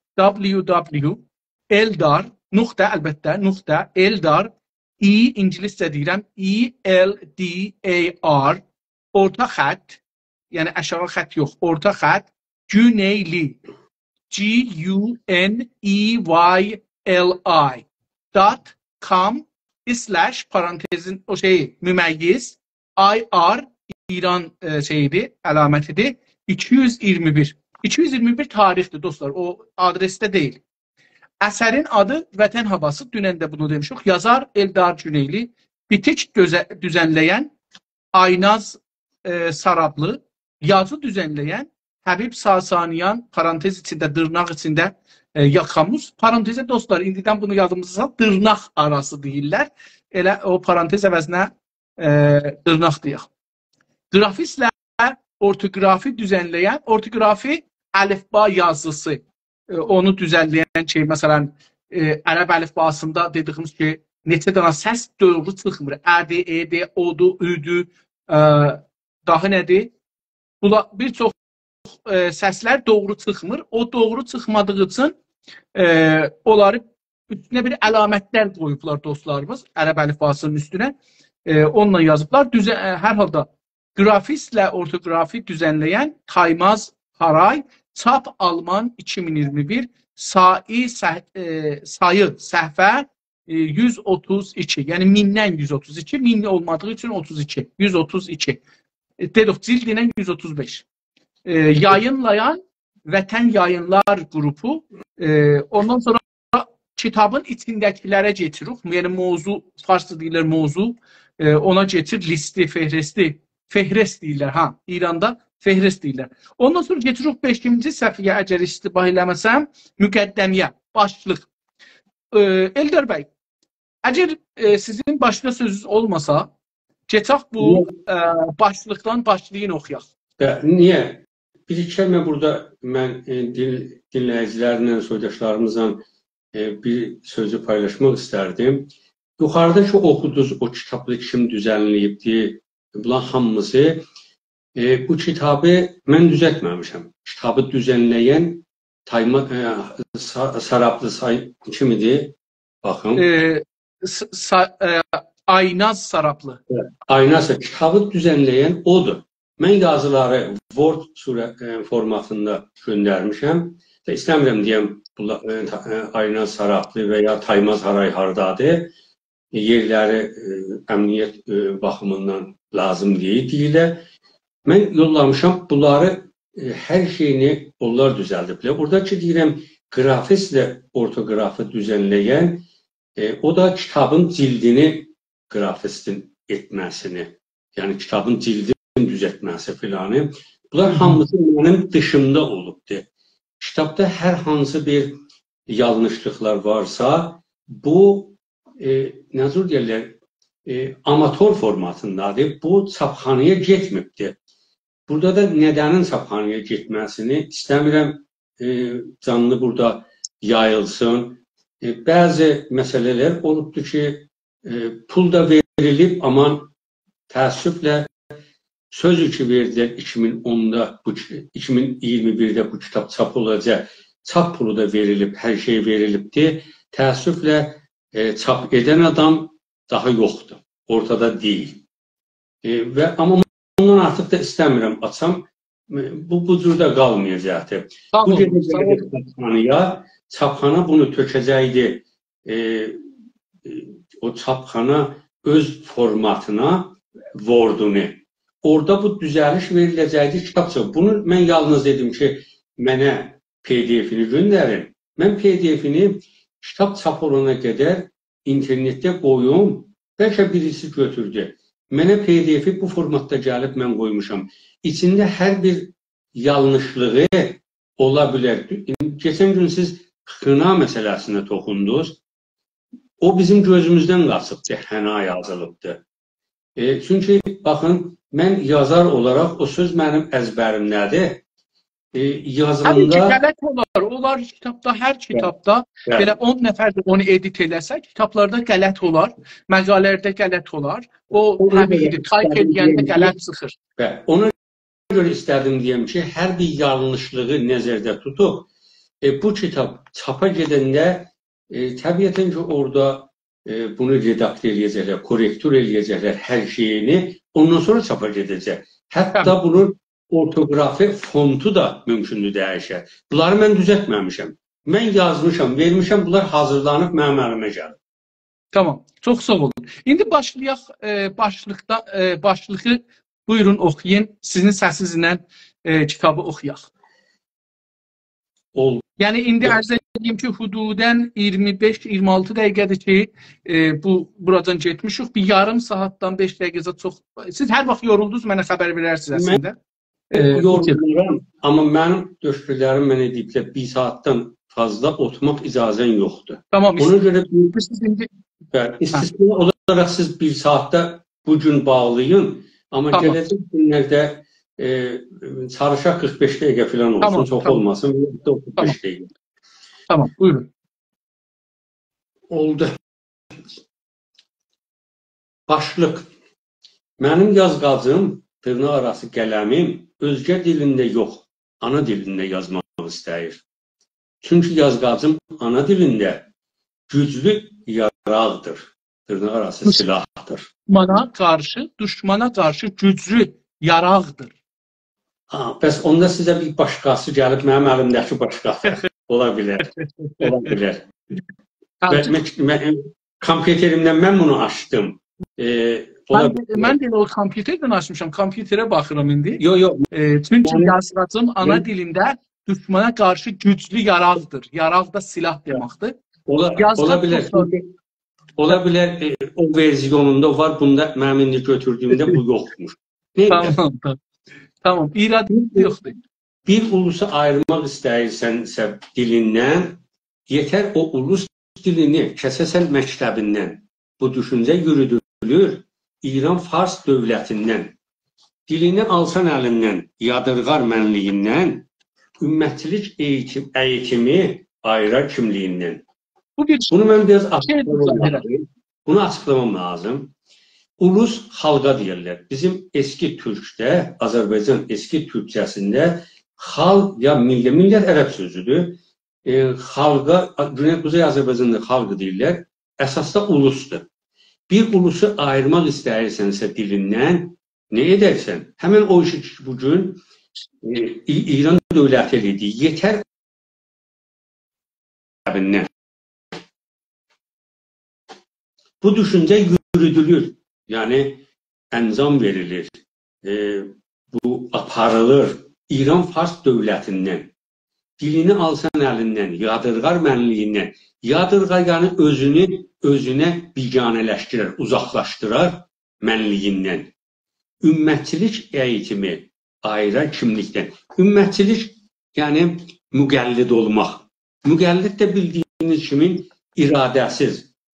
www eldar nöqtə əlbəttə nöqtə eldar E ingiliscə deyirəm E L D A R orta xətt, yəni aşağı xətt yox, orta xətt Güneyli G U N E Y L I dot com slash parantezin o şeyi müməyyiz I R İran e, şeydi, əlamətidir. iki yüz iyirmi bir. iki yüz iyirmi bir tarixdir dostlar. O adresdə deyil. Əsərin adı Vətən havası. Dünən də bunu demişik. Yazar Eldar Güneyli. Bitik düzənləyən Aynaz e, Sarablı. Yazı düzənləyən Həbib Sasaniyan, parantez içində, dırnaq içində e, Yaxamuz. Parantezə dostlar, indidən bunu yadımızda sal, dırnaq arası deyirlər. Elə o parantez əvəzinə e, dırnaq deyək. Qrafistlə ortoqrafi düzənləyən, ortoqrafi əlifba yazısı, e, onu düzənləyən şey, məsələn, e, ərəb əlifbasında dediyimiz ki, neçə dənə səs doğru çıxmır. Ədi, edi, odu, üdü, e, daha nədir? Bula, bir çox e, səslər doğru çıxmır. O doğru çıxmadığı üçün e, onları üstünə bir əlamətlər qoyublar dostlarımız, ərəb əlifbasının üstünə. E, onunla yazıblar. Düzə, e, hər halda qrafistlə ortoqrafi düzənləyən Taymaz Haray, çap Alman iki min iyirmi bir, sayı, səh e, sayı səhvə e, yüz otuz iki, yəni mindən yüz otuz iki, min olmadığı üçün otuz iki, yüz otuz iki. E, dedik, cildinə yüz otuz beş. E, yayınlayan Vətən Yayınlar qrupu. E, ondan sonra kitabın içindəkilərə getirik. Yəni, mövzu, farsça deyirlər mövzu, e, ona getir listi, fehristi. Fehrest deyirlər, ha, İranda fehrest deyirlər. Ondan sonra getiririk beşinci səhifəyə, əgər istibah eləməsəm, müqəddəmiyə, başlıq. E, Eldar bəy, əgər e, sizin başqa sözünüz olmasa, keçək bu e, başlıqdan başlayın oxuyaq. Niyə? Bir iki kəlmə burada mən e, dil, dinləyicilərlə, soydaşlarımızla e, bir sözü paylaşmaq istərdim. Yuxarıda ki, oxudunuz, o kitabı kim düzənləyibdir, bunlar hamısı. E, bu kitabı mən düzəltməmişəm. Kitabı düzənləyən Tayma, e, Sarablı say kimidir? Baxın. E, sa, e, Aynaz Sarablı. Evet. Aynaz, kitabı düzənləyən odur. Mən yazıları Word surə e, formatında göndərmişəm. Və istəmirəm deyəm, e, Aynaz Sarablı və ya Taymaz Haray hardadır. E, yerləri e, əmniyyət e, baxımından lazım deyil, deyirlər. Mən yollamışam, bunları e, hər şeyini onlar düzəldiblər. Buradakı deyirəm, qrafistlə ortoqrafı düzənləyən, e, o da kitabın cildini qrafistin etməsini, yəni kitabın cildini düzəltməsi filanı. Bunlar hamısı mənim dışımda olubdur. Kitabda hər hansı bir yanlışlıqlar varsa, bu e, nəzər deyirlər, e, amatör formatındadır. Bu çapxanaya getmibdir. Burada da nədənin çapxanaya getməsini istəmirəm, e, canlı burada yayılsın. E, bəzi məsələlər olubdur ki, e, pul da verilib, amma təəssüflə söz ki verdilər iki min onda, bu, iki min iyirmi birdə bu kitab çap olacaq. Çap pulu da verilib, hər şey verilibdir. Təəssüflə e, çap edən adam daha yoxdur, ortada deyil. E, və amma ondan artıq da istəmirəm açam, bu bu cürdə qalmayacaqdır. Bu gedəcəkdir çapxanaya, çapxana bunu tökəcəkdi, e, e, o çapxana öz formatına, Word'unu. Orada bu düzəliş veriləcəkdi kitabça. Bunu mən yalnız dedim ki, mənə P D F-ini göndərin. Mən P D F-ini kitab çap olana qədər internetdə qoyum, bəlkə birisi götürdü. Mənə P D F-i bu formatda gəlib mən qoymuşam. İçində hər bir yanlışlığı ola bilər. Keçən gün siz xına məsələsinə toxundunuz. O bizim gözümüzdən qaçıbdır, həna yazılıbdır. E, çünki baxın, mən yazar olaraq o söz mənim əzbərimdədir. E, yazğanda... Həmin ki, qələt olar. Onlar kitabda, hər kitabda evet. Belə on nəfər də onu edit eləsə, kitablarda qələt olar, məqalələrdə qələt olar. O, həmiydi, tayp edəndə qələt çıxır. Evet. Ona görə istədim deyəm ki, hər bir yanlışlığı nəzərdə tutub, e, bu kitab çapa gedəndə e, təbiətən ki, orada e, bunu redaktör eləyəcəklər, korrektur eləyəcəklər hər şeyini, ondan sonra çapa gedəcək. Hətta evet. Bunun ortoqrafi fontu da mümkündür dəyişər. Bunları mən düzəltməmişəm. Mən yazmışam, vermişəm, bunlar hazırlanıb mənim əlimə gəlir. Tamam, çox sağ olun. İndi başlayaq, e, başlıqda, e, başlığı buyurun oxuyun, sizin səsinizlə e, kitabı oxuyaq. Oldu. Yəni, indi ərz edeyim ki, hududən iyirmi beş iyirmi altı dəqiqədir ki, e, bu buradan getmişik. Bir yarım saatdan beş dəqiqədə çox... Siz hər vaxt yoruldunuz, mənə xəbər verərsiniz əslində. Mən yoruluram, amma mənim döşkülərim mənə deyiblər, bir saatdan fazla otmaq icazən yoxdur. Tamam, ona görə indi... istisna olaraq siz bir saatda bugün bağlayın, amma tamam. Gələcək günlərdə e, çalışaq qırx beş dəqiqə falan olsun, tamam, çox tamam. Olmasın, otuz beş tamam. Dəqiqə. Tamam, buyurun. Oldu. Başlıq. Mənim yazqacım, dırnaq arası qələmim özgə dilində yox, ana dilində yazmaq istəyir. Çünki yazqacım ana dilində güclü yaraqdır, dırnaq arası silahdır. Düşmana qarşı, düşmana qarşı güclü yaraqdır. Ha, bəs onda sizə bir başqası gəlib, mənim əlimdəki başqası ola bilər. Ola bilər. Kompüterimdən mən bunu açdım. E, Mən, mən də o kompüterdən açmışam, kompüterə baxıram indi. Yox, yox. E, çünki yani, yazğacım ana yo. Dilində düşmana qarşı güclü yaraqdır. Yaraq da silah deməkdir. Ola, ola bilər. Çünki, ola bilər e, o versiyonunda var, bunda mənim indi götürdüyümdə bu yoxmuş. Tamam, tamam. Tamam, irad yoxdur. Bir ulusu ayırmaq istəyirsənsə dilindən, yetər o ulus dilini kəsəsən məktəbindən. Bu düşüncə yürüdülür. İran Fars dövlətindən, dilini alsan əlindən, yadırğar mənliyindən, ümmətçilik eğitim, eğitimi ayırar kimliyindən. Bu bir Bunu mən biraz açıqlamam lazım. Bunu açıqlamam lazım. Ulus xalqa deyirlər. Bizim eski türkdə, Azərbaycan eski türkçəsində xalq ya milli, millət ərəb sözüdür. E, xalqa, Quzey Azərbaycanda xalqı deyirlər, əsasda ulusdur. Bir ulusu ayırmaq istəyirsənsə dilindən, nə edərsən? Həmin o işi bugün e, İran dövləti elədi. Yetər bu düşüncə yürüdülür. Yəni, əncam verilir. E, bu aparılır. İran Fars dövlətindən. Dilini alsan əlindən, yadırğar mənliyindən. Yadırğar yəni özünü özünə biganələşdirir, uzaqlaşdırar mənliyindən. Ümmətçilik eğitimi ayırar kimlikdən. Ümmətçilik yəni müqəllid olmaq. Müqəllid də bildiyiniz kimin iradəsiz,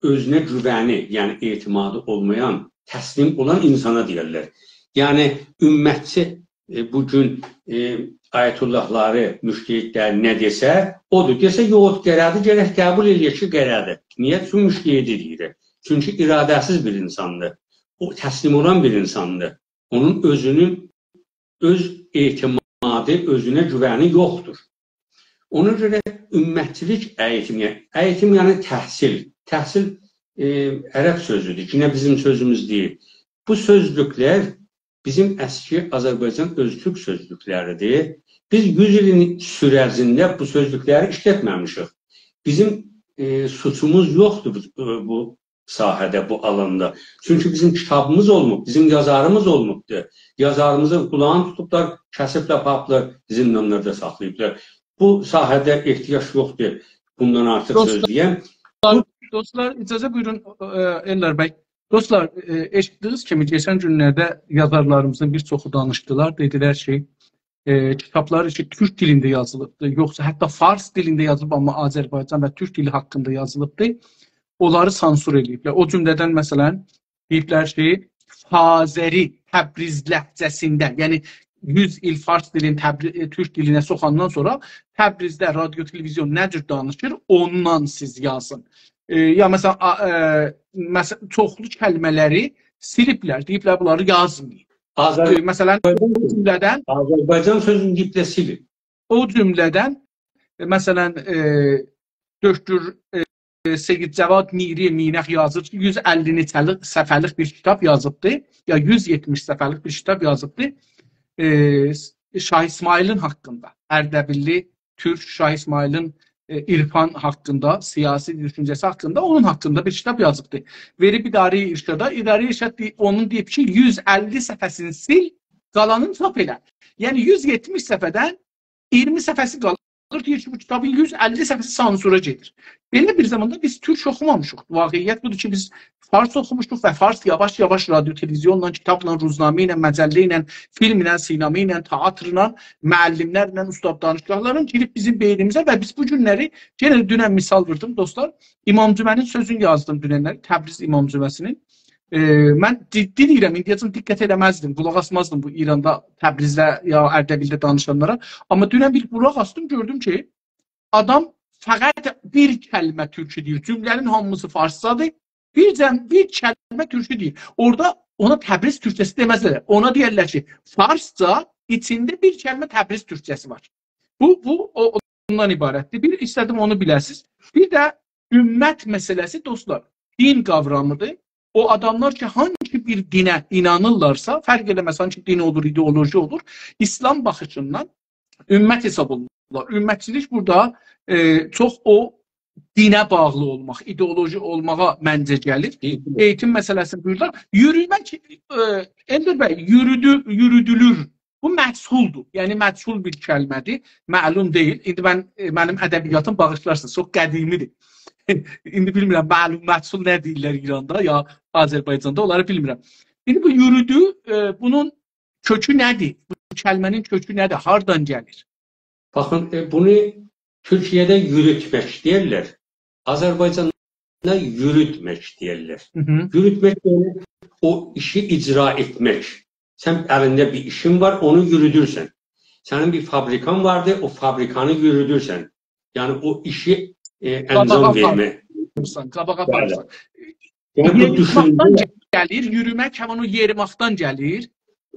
özünə güvəni, yəni etimadı olmayan, təslim olan insana deyirlər. Yəni ümmətçi e, bugün e, ayətullahları, müştəhidləri nə desə, odur. Desə, yox, qərədi gərək qəbul eləyək ki, qərədi. Niyə? Çünki müştəhidi deyir. Çünki iradəsiz bir insandır. O təslim olan bir insandır. Onun özünün öz etimadı, özünə güvəni yoxdur. Ona görə ümmətçilik əyitimi, əyitim yəni təhsil. Təhsil e, ərəb sözüdür, yine bizim sözümüz deyil. Bu sözlüklər bizim əski Azərbaycan öztürk sözlükləridir. Biz yüz ilin sürəzində bu sözlükləri işlətməmişik. Bizim e, suçumuz yoxdur bu, bu sahədə, bu alanda. Çünki bizim kitabımız olmub, bizim yazarımız olmubdur. Yazarımızın kulağını tutublar, kəsiblə paplar, zindanlarda saxlayıblar. Bu sahədə ehtiyac yoxdur bundan artıq Dostlar, söz deyəm. Dostlar, icazə buyurun Ellər bəy. Dostlar, eşitdiyiniz kimi geçən günlərdə yazarlarımızın bir çoxu danışdılar. Dedilər ki, e, kitablar ki, Türk dilində yazılıbdır. Yoxsa hətta Fars dilində yazılıb, amma Azərbaycan və Türk dili haqqında yazılıbdır. Onları sansur ediblər. O cümlədən məsələn deyiblər ki, Fazəri Təbriz ləhcəsində, yəni yüz il Fars dilini Təbriz, Türk dilinə soxandan sonra Təbrizdə radio, televizyon nə cür danışır, ondan siz yazın. E, ya məsələn, e, məsələn, çoxlu kəlmələri siliblər, deyiblər bunları yazmayın. Azər... E, məsələn, o cümlədən Azərbaycan sözünü deyiblər silib. O cümlədən e, məsələn, e, Döktür e, Seyid Cəvad Miri Minəx yazır ki, yüz əlli neçəlik səfərlik bir kitab yazıbdır, ya yüz yetmiş səfərlik bir kitab yazıbdır. E, Şah İsmail'in haqqında, Ərdəbilli Türk Şah İsmail'in e, İrfan haqqında, siyasi düşüncəsi haqqında, onun haqqında bir kitab yazıbdır. Verib İdari İrşada, İdari İrşad onun deyib ki, yüz əlli səfəsini sil, qalanın çap elə. Yəni yüz yetmiş səfədən iyirmi səfəsi qalır. Deyir ki, bu kitabın yüz əlli səfəsi sansura gedir. Belə bir zamanda biz Türk oxumamışıq. Vaqiyyət budur ki, biz Fars oxumuşduq və Fars yavaş-yavaş radyo, televizyonla, kitabla, ruznamə ilə, məcəllə ilə, film ilə, sinema ilə, teatrla, müəllimlərlə, ustad danışıqlarla girib bizim beynimizə və biz bu günləri, yenə dünən misal verdim dostlar, İmam Cümənin sözünü yazdım dünənləri, Təbriz İmam Cüməsinin. E, mən ciddi deyirəm, indiyəcən diqqət eləməzdim, qulaq asmazdım bu İranda, Təbrizdə ya Ərdəbildə danışanlara. Amma dünən bir qulaq astım, gördüm ki, adam fəqət bir kəlmə türkü deyir. Cümlənin hamısı farsdadır. Bir, bir kəlmə türkü deyir. Orada ona Təbriz türkçəsi deməzlər. Ona deyərlər ki, farsca içində bir kəlmə Təbriz türkçəsi var. Bu, bu ondan ibarətdir. Bir, istədim onu biləsiniz. Bir də ümmət məsələsi, dostlar, din qavramıdır. O adamlar ki, hangi bir dinə inanırlarsa, fərq eləməz, hangi din olur, ideoloji olur, İslam baxışından ümmət hesab olunurlar. Ümmətçilik burada e, çox o dinə bağlı olmaq, ideoloji olmağa məncə gəlir. Eğitim məsələsini buyurlar. Yürümək, e, Ellər bəy, yürüdü, yürüdülür. Bu məchuldur. Yəni məchul bir kəlmədir, məlum deyil. İndi mən, e, mənim ədəbiyyatım bağışlarsınız, çox qədimidir. İndi bilmirəm, məlum məchul nə deyirlər İranda ya Azərbaycanda, onları bilmirəm. İndi bu yürüdü, e, bunun kökü nədir? Bu kəlmənin kökü nədir? Hardan gəlir? Baxın, e, bunu Türkiyədə yürütmək deyirlər. Azərbaycanda yürütmək deyirlər. Hı -hı. Yürütmək deyirlər, o işi icra etmək. Sən əlində bir işin var, onu yürüdürsən. Sənin bir fabrikan vardı, o fabrikanı yürüdürsən. Yəni o işi e, əncam vermək. Qabağa aparırsan. Yerimaqdan gəlir, yürümək həmin o yerimaqdan gəlir.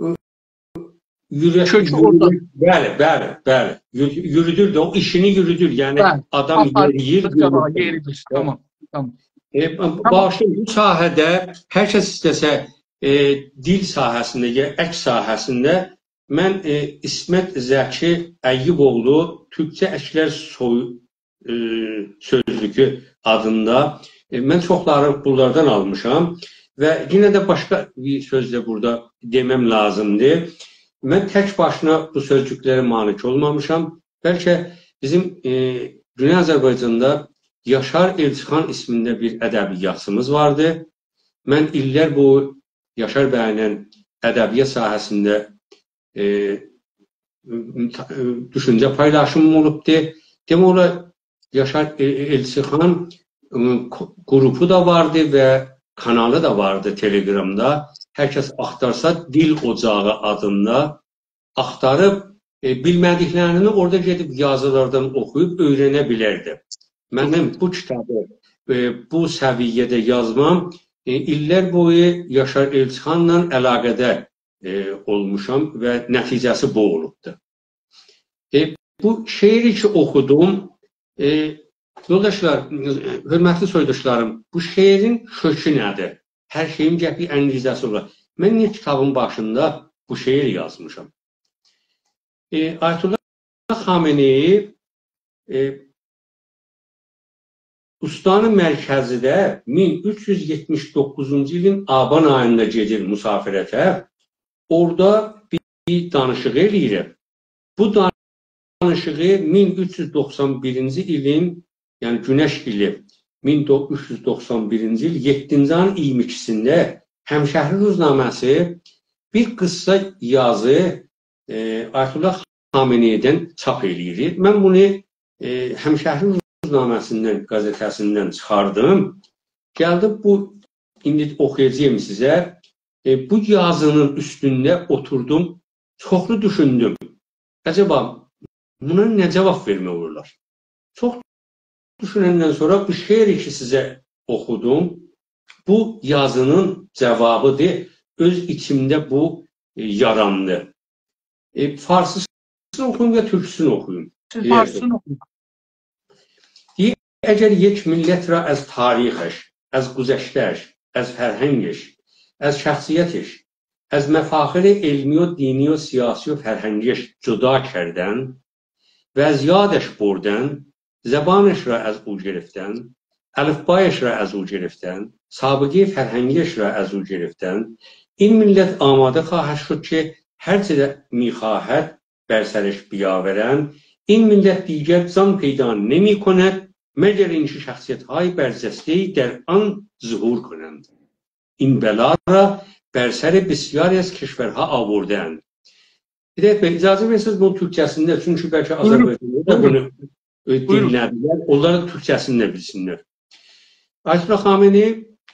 Yürü, Kökü yürü, oradan. Bəli, bəli, bəli. Yürüdür də, o işini yürüdür. Yəni bəli. Adam yürüyür. Yeridir. Tamam, tamam. E, Bağışlayın, bu sahədə hər kəs istəsə e, dil sahəsində, ya əks sahəsində mən e, İsmət Zəki Əyyiboğlu Türkçə Əklər Soy e, sözlükü adında e, mən çoxları bunlardan almışam və yenə də başqa bir söz də burada deməm lazımdır. Mən tək başına bu sözcüklərə malik olmamışam. Bəlkə bizim e, Dünya Azərbaycanda Yaşar Elçixan ismində bir ədəbiyyatçımız vardı. Mən illər bu Yaşar bəylə ədəbiyyat sahəsində e, düşüncə paylaşımım olubdur. Demək olar, Yaşar Elçixan qrupu da vardı və kanalı da vardı Telegramda. Hər kəs axtarsa Dil Ocağı adında axtarıb e, bilmədiklərini orada gedib yazılardan oxuyub öyrənə bilərdi. Mənim bu kitabı e, bu səviyyədə yazmam e, illər boyu Yaşar Elçixanla əlaqədə e, olmuşam və nəticəsi bu olubdur. E, bu şeiri ki oxudum, e, yoldaşlar, hörmətli soydaşlarım, bu şeirin kökü nədir? Hər şeyin gəpi ənrizəsi olur. Mən niyə kitabın başında bu şeir yazmışam? E, Ayətullah Xameneyi e, Ustanın mərkəzidə min üç yüz yetmiş doqquzuncu ilin Aban ayında gedir müsafirətə. Orada bir danışıq eləyir. Bu danışığı min üç yüz doxsan birinci ilin, yəni Günəş ili min üç yüz doxsan birinci il yeddinci ayın iyirmi ikisində Həmşəhri Ruznaməsi bir qıssa yazı e, Ayətullah Xameneyidən çap eləyir. Mən bunu e, Həmşəhri Ruznaməsindən, qəzetəsindən çıxardım. Gəldim, bu indi oxuyacağım sizə. E, bu yazının üstündə oturdum, çoxlu düşündüm. Acaba buna nə cavab vermək olurlar? Çox düşünəndən sonra bu şeiri ki sizə oxudum, bu yazının cavabıdır. Öz içimdə bu e, yarandı. E, Farsısını oxuyum və türküsünü oxuyum. Siz Farsısını oxuyun. Əgər yek millət ra az tarixəş, az güzəştəş, az fərhəngəş, az şəxsiyyətəş, az məfaxiri elmi و dini و siyasi و fərhəngəş cüda kərdən və az yadəş burdən, zəbanəş ra az o gerifdən, əlifbayəş ra az o gerifdən, sabıqi fərhəngəş ra az o gerifdən, این millət amadə xواهد شد ki, hər cədə میخواهد بر سرش بیاورند. این millət دیگر زان پیدا نمی کند مگر اینکه شخصیت‌های برجسته‌ای در آن ظهور کنند. این بلا را بر سر بسیاری از کشورها آوردند. Bir de icazə verirsiniz bunun Türkçəsində, çünki bəlkə Azərbaycanda bunu dinlədilər, onların Türkçəsində bilsinlər. Ayətullah Xameneyi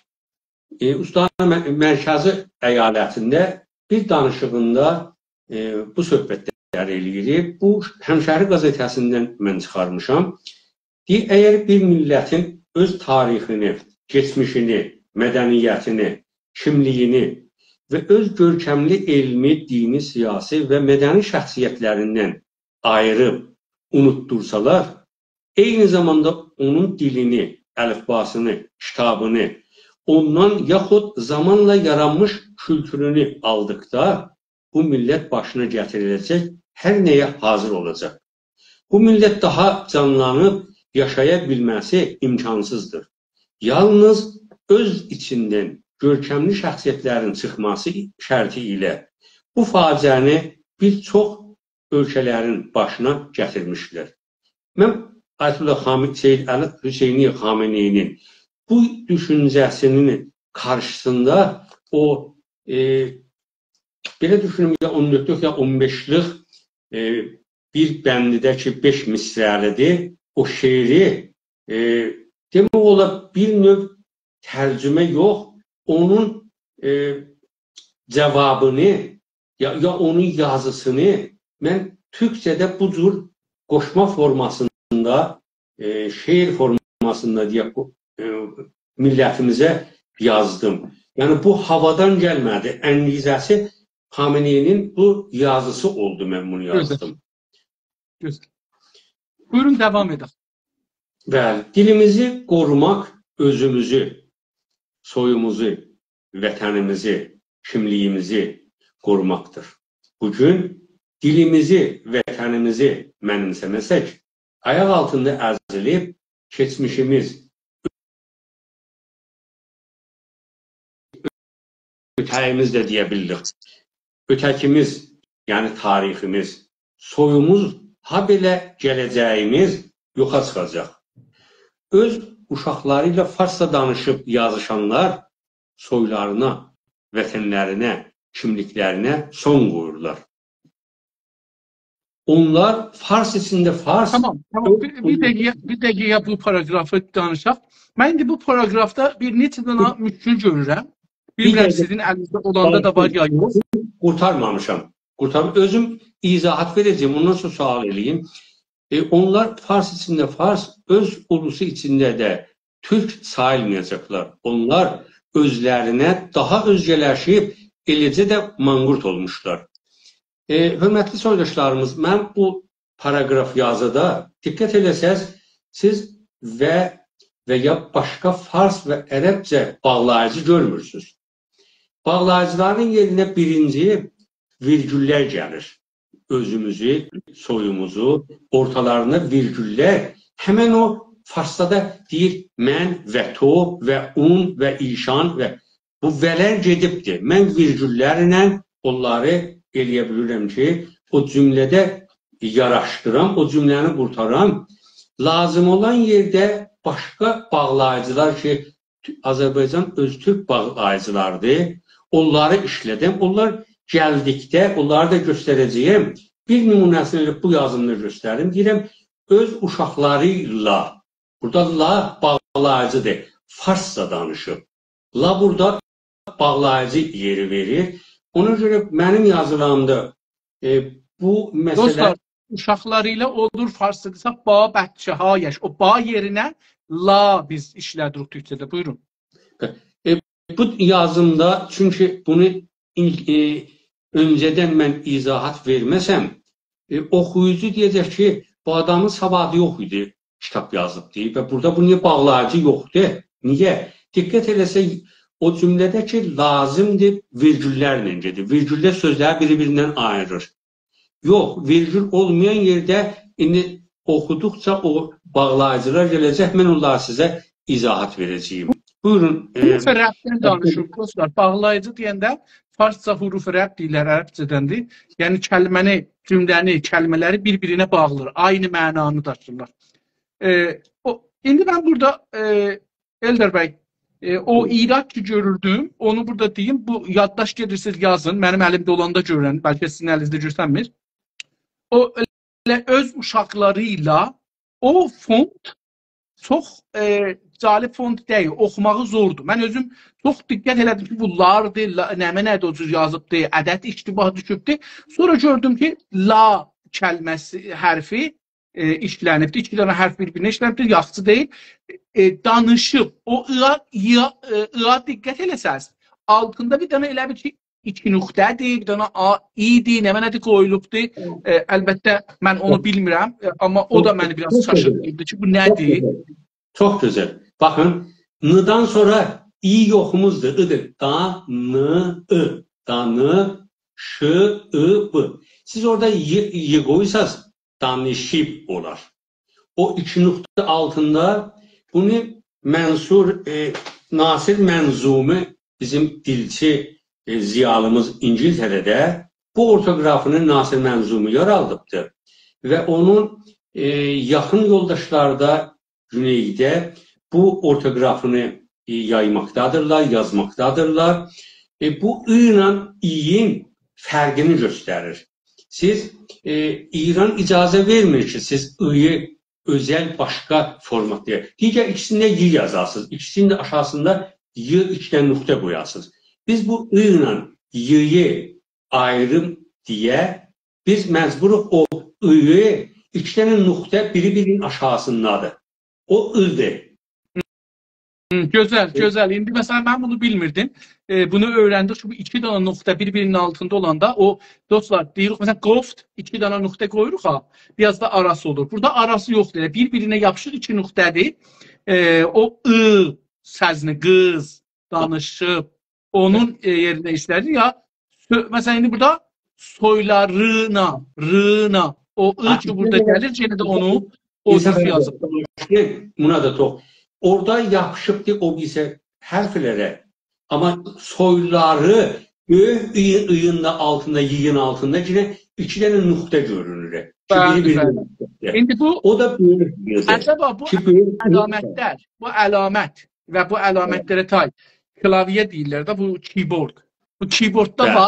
e, Ustanın mərkəzi əyalətində bir danışığında e, bu söhbətləri eləyir. Bu Həmşəhri qəzetəsindən mən çıxarmışam. Deyir, əgər bir millətin öz tarixini, keçmişini, mədəniyyətini, kimliyini və öz görkəmli elmi, dini, siyasi və mədəni şəxsiyyətlərindən ayırıb unuttursalar, eyni zamanda onun dilini, əlifbasını, kitabını, ondan yaxud zamanla yaranmış kültürünü aldıqda bu millət başına gətiriləcək, hər nəyə hazır olacaq. Bu millət daha canlanıb yaşaya bilməsi imkansızdır. Yalnız öz içindən görkəmli şəxsiyyətlərin çıxması şərti ilə bu faciəni bir çox ölkələrin başına gətirmişlər. Mən Ayətullah Əli Hüseyni Xameneyinin bu düşüncəsinin qarşısında o e, belə düşünüm ya on dörtlük ya on beşlik e, bir bəndidə ki beş misrəlidir, o şeiri e, demək olar bir növ tərcümə yox, onun e, cavabını ya, ya onun yazısını mən Türkçədə bu cür qoşma formasında, e, şeir formasında deyə e, millətimizə yazdım. Yəni bu havadan gəlmədi, ənrizəsi Xameneyinin bu yazısı oldu, mən bunu yazdım. Gözəl. Buyurun, devam edək. Bəli, dilimizi qorumaq özümüzü, soyumuzu, vətənimizi, kimliyimizi qorumaqdır. Bugün dilimizi, vətənimizi mənimsəməsək, ayaq altında əzilib, keçmişimiz, ötəyimiz də deyə bildik. Ötəkimiz, yəni tariximiz, soyumuz, ha belə gələcəyimiz yoxa çıxacaq. Öz uşaqları ilə farsça danışıb yazışanlar soylarına, vətənlərinə, kimliklərinə son qoyurlar. onlar fars içinde fars. Tamam, tamam. Bir, bir dəqiqə, bir dəqiqə bu paragrafı danışaq. Mən indi bu paragrafda bir neçə dənə müşkül görürəm. Bilmirəm sizin əlinizdə olanda da var ya yox. Qurtarmamışam. Qurtar özüm izahat verəcəm, ondan sonra sual eləyim. E, onlar fars içində fars, öz ulusu içində də türk sayılmayacaqlar. Onlar özlərinə daha özgələşib, eləcə də manqurt olmuşlar. E, hörmətli soydaşlarımız, mən bu paragraf yazıda diqqət eləsəz, siz və və ya başqa fars və ərəbcə bağlayıcı görmürsünüz. Bağlayıcıların yerinə birinci virgüllər gəlir. Özümüzü, soyumuzu, ortalarına virgüllər. Həmən o farsda da deyir mən və to və un və işan və bu vələr gedibdir. Mən virgüllərlə onları eləyə bilirəm ki, o cümlədə yaraşdıram, o cümləni qurtaram. Lazım olan yerdə başqa bağlayıcılar ki, Azərbaycan öz türk bağlayıcılardır, onları işlədim. Onlar gəldikdə, onları da göstərəcəyim. Bir nümunəsini bu yazımda göstərim. Deyirəm, öz uşaqlarıyla, burada la bağlayıcıdır, farsca danışıb. La burada bağlayıcı yeri verir. Ona görə mənim yazılarımda e, bu məsələ... Dostlar, uşaqlarıyla olur farsdadırsa ba bəhçəhayəş. O ba yerinə la biz işlədirik Türkçədə. Buyurun. E, bu yazımda, çünki bunu e, öncədən mən izahat verməsəm, e, oxuyucu deyəcək ki, bu adamın savadı yox idi, kitab yazıb deyib və burada bu niyə bağlayıcı yoxdur? Niyə? Diqqət eləsə, o cümlədə ki, lazımdır virgüllərlə gedir. Virgüllər sözləri biri-birindən ayırır. Yox, virgül olmayan yerdə indi oxuduqca o bağlayıcılar gələcək, mən onları sizə izahat verəcəyim. Buyurun. Huruf-i rəbdən danışır, dostlar. Bağlayıcı deyəndə farsca huruf-i rəb deyirlər, ərəbcədəndir. Yəni kəlməni, cümləni, kəlmələri bir-birinə bağlıdır. Aynı mənanı daşırlar. E, o, indi mən burada e, Eldar bəy, e, o irad ki görürdüm, onu burada deyim. Bu yaddaş gedirsiniz yazın. Mənim əlimdə olanda görən, bəlkə sizin əlinizdə görsənmir. O öz uşaqlarıyla o font çox e, cəlib font deyil, oxumağı zordur. Mən özüm çox diqqət elədim ki, bunlardır, nəmə nədir o cür yazıbdır, ədəd iştibah düşübdür. Sonra gördüm ki, la kəlməsi, hərfi e, işlənibdir. İki dənə hərf bir-birinə işlənibdir, yaxşı deyil. E, danışıb, o ığa, ığa, ığa diqqət eləsəz, altında bir dənə elə bir ki, iki nöqtədir, bir dənə a, i'dir, nəmə nədir qoyulubdur. E, əlbəttə, mən onu bilmirəm, e, amma o da məni biraz şaşırtdı ki, bu nədir? Çox gözəl. Baxın, n-dan sonra i yoxumuzdur, i'dir. Da, n, i. Da, n, ş, i, b. Siz orada y qoysanız, danışıb olar. O iki nöqtə altında bunu Mənsur, e, Nasir Mənzumi, bizim dilçi e, ziyalımız İngiltərədə bu ortoqrafını Nasir Mənzumi yaradıbdır. Və onun e, yaxın yoldaşlarda Güneydə bu ortoqrafını e, yaymaqdadırlar, yazmaqdadırlar. E, bu I ilə İ'nin fərqini göstərir. Siz, e, İran icazə vermir ki, siz İ'yi özəl başqa formatda. Digər ikisində Y yazarsınız, ikisinin də aşağısında Y içdən nöqtə qoyarsınız. Biz bu I ilə Y'yi ayrım deyə, biz məcburuq o I-yi iki dənə nöqtə biri-birinin aşağısındadır. O I-dir. Gözəl, gözəl. İndi məsələn, mən bunu bilmirdim. E, bunu öyrəndik ki, bu iki dənə nöqtə bir-birinin altında olanda, o, dostlar, deyirik, məsələn, qoft, iki dənə nöqtə qoyuruq ha, biraz da arası olur. Burada arası yoxdur. Bir-birinə yapışıq iki nöqtədir. E, o I səzni, qız, danışıb, onun e, yerində işlədir ya, məsələn, indi burada soylarına, rına, o I ki burada gəlir, yenə də onu o cür yazıb. Buna da tox. Orada yapışıbdır o bizə hərflərə. Amma soyları böyük ıyın altında, yiyın altında yine iki dənə nöqtə görünür. Bəli, bəli. İndi bu, o da böyük yazır. Əcəba, bu əlamətlər, bu əlamət və bu əlamətlərə tay klavye deyirlər də, bu keyboard. Bu keyboardda var,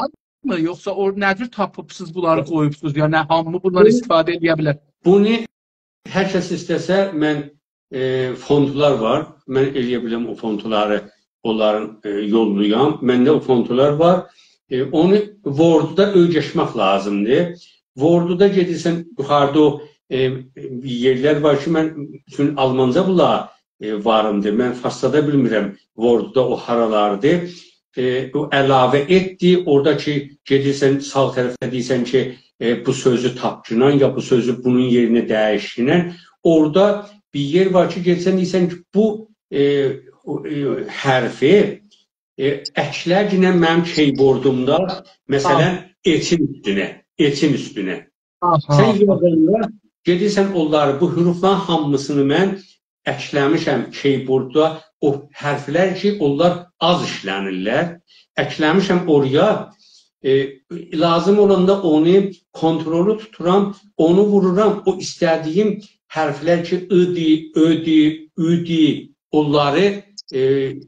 mı? Yoxsa o nədir tapıbsınız, bunları qoyubsunuz? Ya nə hamı bundan istifadə edə bilər? Bunu hər kəs istəsə, mən e, fondlar var. Mən eləyə biləm o fondları, onların e, yollayam. Məndə o fondlar var. E, onu Word-da öyrəşmək lazımdır. Word-da gedirsən, yuxarıda o e, yerlər var ki, mən üçün Almanca bunlar e, varımdır. Mən farsada bilmirəm Word-da o haralardır. E, o əlavə etdi. Oradakı gedirsən, sağ tərəfdə deyirsən ki, e, bu sözü tapcınan ya bu sözü bunun yerinə dəyişinən. Orada bir yer var ki, gedirsən deyirsən ki, bu e, e, hərfi e, əklərlə mənim keyboardumda, məsələn, etin üstünə, etin üstünə. Aha. Sən yazanda gedirsən onları, bu hürufların hamısını mən əkləmişəm keyboardda, o hərflər ki, onlar az işlənirlər. Əkləmişəm oraya, e, lazım olanda onu kontrolü tuturam, onu vururam, o istədiyim hərflər ki, ıdi, ödi, üdi, onları e,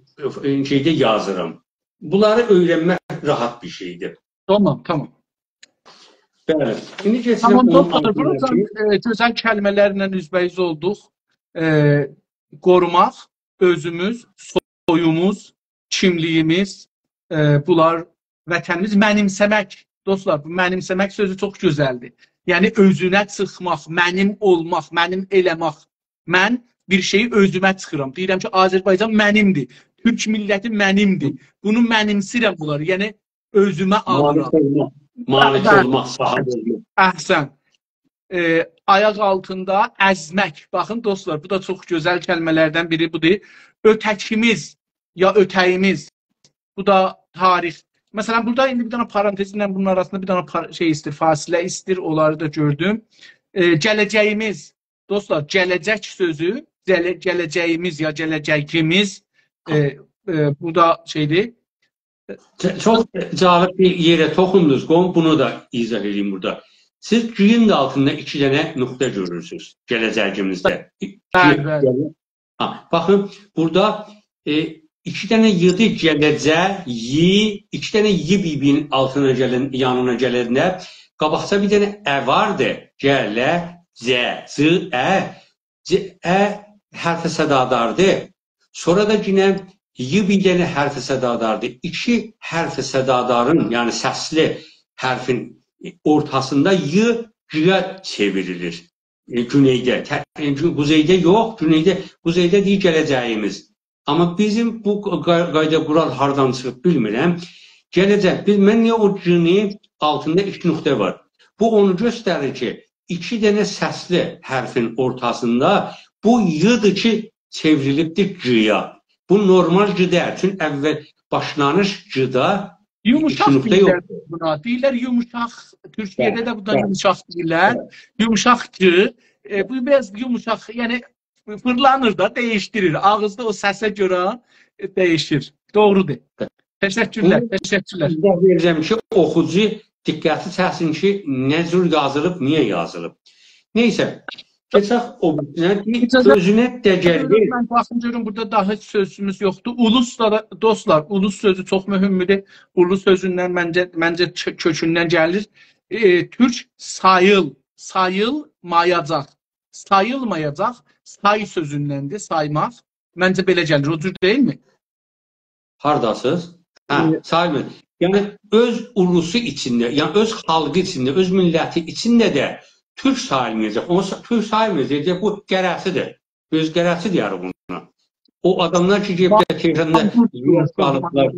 şeydə yazıram. Bunları öyrənmək rahat bir şeydir. Tamam, tamam. Bəli. İndi keçirəm tamam, onun altındakı. E, gözəl kəlmələrlə üzbəyiz olduq. E, qorumaq, özümüz, soyumuz, kimliyimiz, e, bunlar vətənimiz, mənimsəmək. Dostlar, bu mənimsəmək sözü çox gözəldir. Yəni, özünə çıxmaq, mənim olmaq, mənim eləmək. Mən bir şeyi özümə çıxıram. Deyirəm ki, Azərbaycan mənimdir. Türk milləti mənimdir. Bunu mənimsirəm bunları. Yəni, özümə alıram. Malik olmaq, sahib olmaq. Əhsən. E, ayaq altında əzmək. Baxın, dostlar, bu da çox gözəl kəlmələrdən biri budur. Ötəkimiz, ya ötəyimiz. Bu da tarix. Məsələn, burada indi bir dənə parantezlə bunun arasında bir dənə şey istir, fasilə istir, onları da gördüm. E, gələcəyimiz, dostlar, gələcək sözü, gələ, gələcəyimiz ya gələcəkimiz, e, e, bu da şeydir. Çox cavab bir yerə toxundunuz, bunu da izah edeyim burada. Siz G-nin altında iki dənə nöqtə görürsünüz gələcəyimizdə. Bəli, bəli. Baxın, burada e, iki dənə Y-dir, gələcək, Y, iki dənə Y bir-birinin altına gələn, yanına gələndə, qabaqca bir dənə Ə vardır, gələ, Z, Z, Ə, Z, Ə hərfi sədadardır. Sonra da yine Y bir dənə hərfi sədadardır. İki hərfi sədadarın, yəni səsli hərfin ortasında Y, G-yə çevrilir. E, güneydə, e, quzeydə yox, güneydə, quzeydə deyil gələcəyimiz. Amma bizim bu qayda qural hardan çıxıb bilmirəm. Gələcək, biz, mən niyə o G-nin altında iki nöqtə var? Bu onu göstərir ki, iki dənə səsli hərfin ortasında bu Y-dır ki, çevrilibdir G-ya. Bu normal G-dir. Çünki əvvəl başlanış G-da yumuşaq deyirlər buna. Deyirlər yumuşaq. Türkiyədə də bundan yumuşaq deyirlər. Yumuşaq G. E, bu biraz yumuşaq, yəni fırlanır da, değiştirir. Ağızda o səsə görə e, dəyişir. Doğrudur. Təşəkkürlər, təşəkkürlər. Sizə verəcəm ki, oxucu diqqəti çəksin ki, nə cür yazılıb, niyə yazılıb. Neysə, keçək o özünə dəcəldir. Mən baxın görüm, burada daha heç sözümüz yoxdur. Ulus da, dostlar, ulus sözü çox mühümdür. Ulus sözündən məncə, məncə kökündən gəlir. E, Türk sayıl, sayılmayacaq. Sayılmayacaq, say sözündəndir, saymaq. Məncə belə gəlir, o cür deyilmi? Hardasız? Hə, sayılmır. Yəni, öz ulusu içində, yəni öz xalqı içində, öz milləti içində də Türk sayılmayacaq. O, Türk sayılmayacaq, bu qərəsidir. Öz qərəsi deyər buna. O adamlar ki, gebdə Tehranda yürüyüş qalıblar.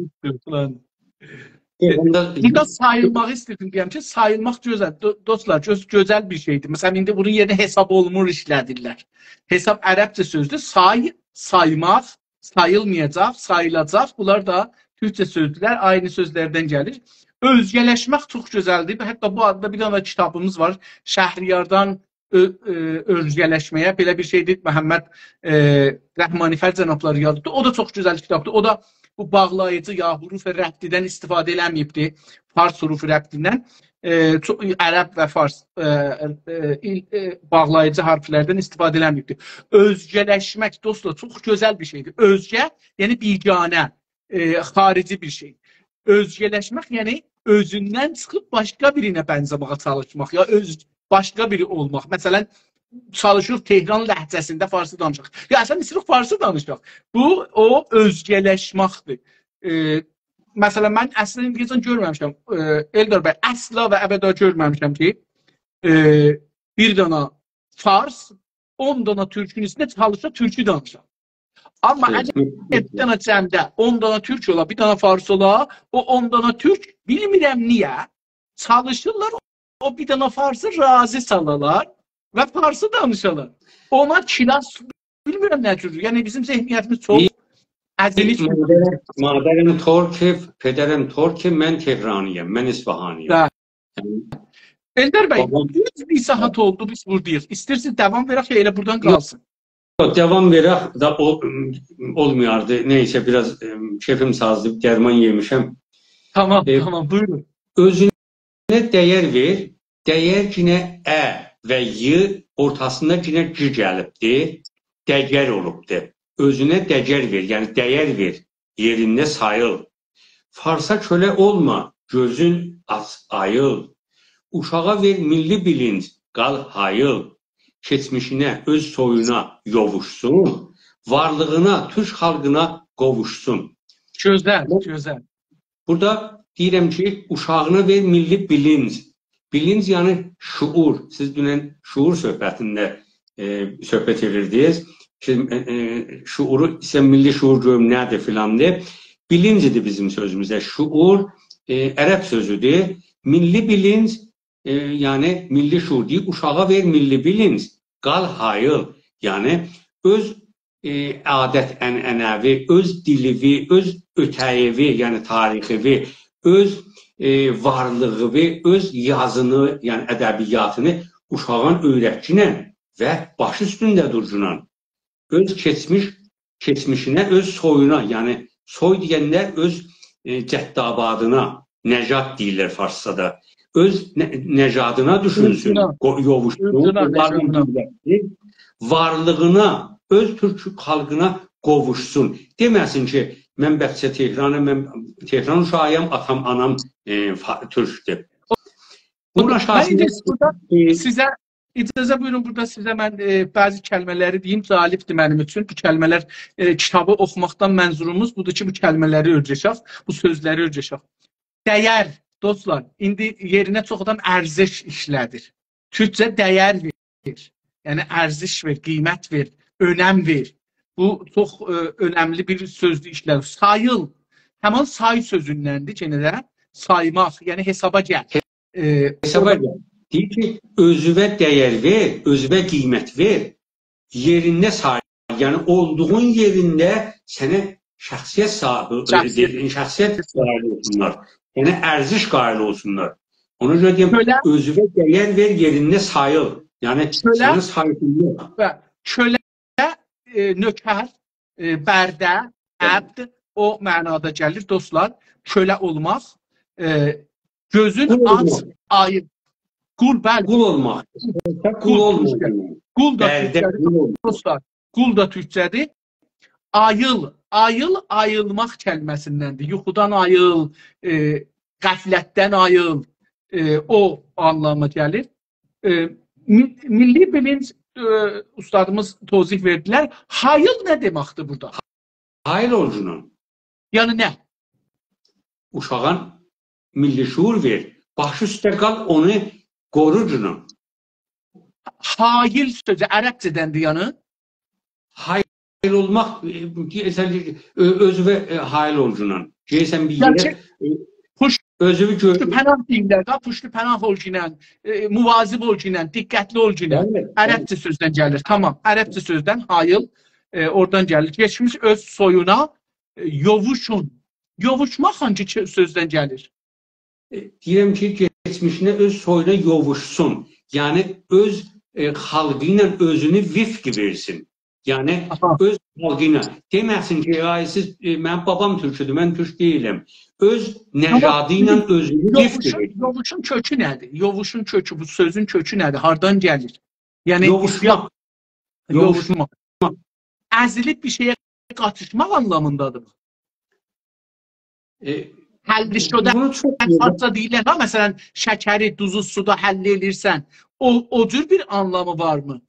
Burada sayılmaq istəyirdim deyəm ki, sayılmaq gözəl, dostlar, göz, gözəl bir şeydir. Məsələn, indi bunun yerinə hesab olunur işlədirlər. Hesab ərəbcə sözdür. Say, saymaq, sayılmayacaq, sayılacaq. Bunlar da türkçə sözdürlər, aynı sözlərdən gəlir. Özgələşmək çox gözəldir. Hətta bu adda bir dənə kitabımız var. Şəhriyardan özgələşməyə belə bir şeydir. Məhəmməd e, Rəhmanifər cənabları yazdı. O da çox gözəl kitabdır. O da bu bağlayıcı ya huruf-i rəbdidən istifadə eləməyibdir. Fars hurufu rəbdindən. E, ərəb və fars e, e, e, bağlayıcı harflərdən istifadə eləməyibdir. Özgələşmək, dostlar, çox gözəl bir şeydir. Özgə, yəni biganə, e, xarici bir şey. Özgələşmək, yəni özündən çıxıb başqa birinə bənzəməyə çalışmaq, ya öz başqa biri olmaq. Məsələn, çalışırıq Tehran ləhcəsində farsı danışaq. Ya əslən istəyirik farsı danışaq. Bu, o özgələşməkdir. E, məsələn, mən əslən İngilizcə görməmişəm. E, Eldar bəy, əsla və əbədə görməmişəm ki, e, bir dana fars, on dana türkün üstündə çalışır, türkü danışaq. Amma əgər bir dana cəmdə on dana türk ola, bir dana fars ola, o on dana türk bilmirəm niyə çalışırlar, o bir dana farsı razı salalar və farsı danışalar. Ona kilas bilmirəm nə cür. Yəni bizim zehniyyətimiz çox əzilik. Madərəm Torkiv, pedərəm Torkiv, mən Tehraniyəm, mən İsfahaniyəm. Eldar bəy, bir saat oldu biz buradayıq. İstəyirsiniz devam verək ya elə buradan qalsın. Devam verək da ol, olmayardı. Neyse biraz şefim sazdı, dərman yemişəm. Tamam, ee, tamam, buyurun. Özünə dəyər ver, dəyər cinə ə və y ortasında cinə c gəlibdir, dəyər olubdur. Özünə dəyər ver, yəni dəyər ver, yerində sayıl. Farsa kölə olma, gözün ayıl. Uşağa ver milli bilinç, qal hayıl. Keçmişinə, öz soyuna yovuşsun, varlığına, Türk xalqına qovuşsun. Gözəl, gözəl. Burada deyirəm ki, uşağına ver milli bilinç. Bilinç yəni şuur. Siz dünən şuur söhbətində e, söhbət edirdiniz. Ki, e, şuuru isə milli şuur görüm nədir filandır. Bilincidir bizim sözümüzdə. Şuur e, ərəb sözüdür. Milli bilinç E, yani milli şuur deyib, uşağa ver milli bilinç, qal hayıl. Yəni öz e, adət ənənəvi, öz dilivi, öz ötəyivi, yəni tarixivi, öz e, varlığıvi, öz yazını, yəni ədəbiyyatını uşağın öyrətcinə və baş üstündə durcunan. Öz keçmiş, keçmişinə, öz soyuna, yəni soy deyənlər öz e, cəddabadına, nəcad deyirlər farsçada. Öz necadına düşünsün, yovuşsun, varlığına, öz Türk xalqına qovuşsun. Deməsin ki, mən bəlkə Tehranım, mən Tehran uşağıyam, atam, anam e, Türkdür. Buna şahsında sizə icazə buyurun, burada sizə mən e, bəzi kəlmələri deyim, zalibdir mənim üçün. Bu kəlmələr e, kitabı oxumaqdan mənzurumuz budur ki, bu kəlmələri öyrəşək, bu sözləri öyrəşək. Dəyər. Dostlar, indi yerinə çox adam ərziş işlədir. Türkcə dəyər ver, yəni ərziş ver, qiymət ver, önəm ver. Bu çox ə, önəmli bir sözdür işlər. Sayıl, həman say sözündəndir, yenə də saymaq, yəni hesaba gəl. E, hesaba gəl. Deyir ki, özüvə dəyər ver, özüvə qiymət ver, yerində say. Yəni olduğun yerində sənə şəxsiyyət sahibi, şəxsiyyət sahibi olsunlar. Yəni ərziş qail olsunlar. Ona görə deyəm, özüvə dəyər ver, yerində sayıl. Yəni sənə sayılır. Kölə, e, nökər, e, bərdə, əbd o mənada gəlir dostlar. Kölə olmaq, e, gözün aç, ayıb. Qul, bəli. Qul olmaq. Qul olmaq. Qul da türkçədir dostlar. Qul da türkçədir. Ayıl, ayıl, ayılmaq kəlməsindəndir. Yuxudan ayıl, e, qəflətdən ayıl, e, o anlamına gəlir. E, milli bilinç e, ustadımız tozih verdilər. Hayıl nə deməkdir burada? Hayıl olcunun. Yəni nə? Uşağın milli şuur ver. Baş üstə qal, onu qorucunun. Hayıl sözü ərəbcədəndir yəni? Hayıl. Hayıl olmaq, özüvə hayıl olcunan. Geysən bir yerə, özüvü görür. Pənah deyirlər, puşlu pənah olcunan, muvazib olcunan, diqqətli olcunan. Ərəbcə sözdən gəlir. Tamam, ərəbcə sözdən hayıl e, oradan gəlir. Geçmiş öz soyuna e, yovuşun. Yovuşmaq hangi sözdən gəlir? E, deyirəm ki, geçmişinə öz soyuna yovuşsun. Yəni, öz e, xalqı ilə özünü vifq versin. Yəni, aha, öz xalqına. Deməsin ki, ay, siz, e, mənim babam türküdür, mən türk deyiləm. Öz nəcadı ilə özünü vifq verir. Yovuşun kökü nədir? Yovuşun kökü, bu sözün kökü nədir? Hardan gəlir? Yəni, yovuşmaq. Yovuşmaq. Əzilib bir şeyə qatışmaq anlamındadır. E, həlli şoda Bunu çox hatta deyirlər ha, məsələn, şəkəri, duzu suda həll edirsən. O, o cür bir anlamı varmı?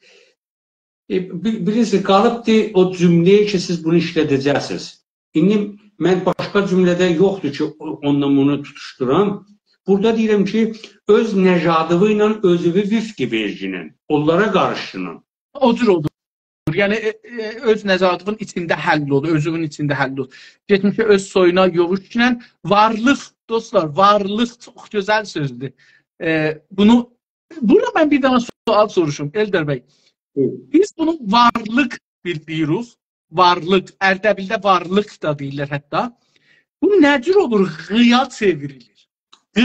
E, bilirsiniz, qalıbdır o cümləyə ki, siz bunu işlədəcəksiniz. İndi mən başqa cümlədə yoxdur ki, ondan bunu tutuşduram. Burada deyirəm ki, öz nəcadıvı ilə özüvü vifqi verginin, onlara qarışının. O cür olur. Yəni e, e, öz nəzarətinin içində həll olur, özünün içində həll olur. Getmişə öz soyuna yovuşkən varlıq, dostlar, varlıq çox gözəl sözdür. E, bunu, burada mən bir dənə sual soruşum, Eldar bəy. Biz bunu varlıq bilirik, varlıq, Ərdəbildə varlıq da deyirlər hətta. Bu nə cür olur? Qıya çevrilir. Qı,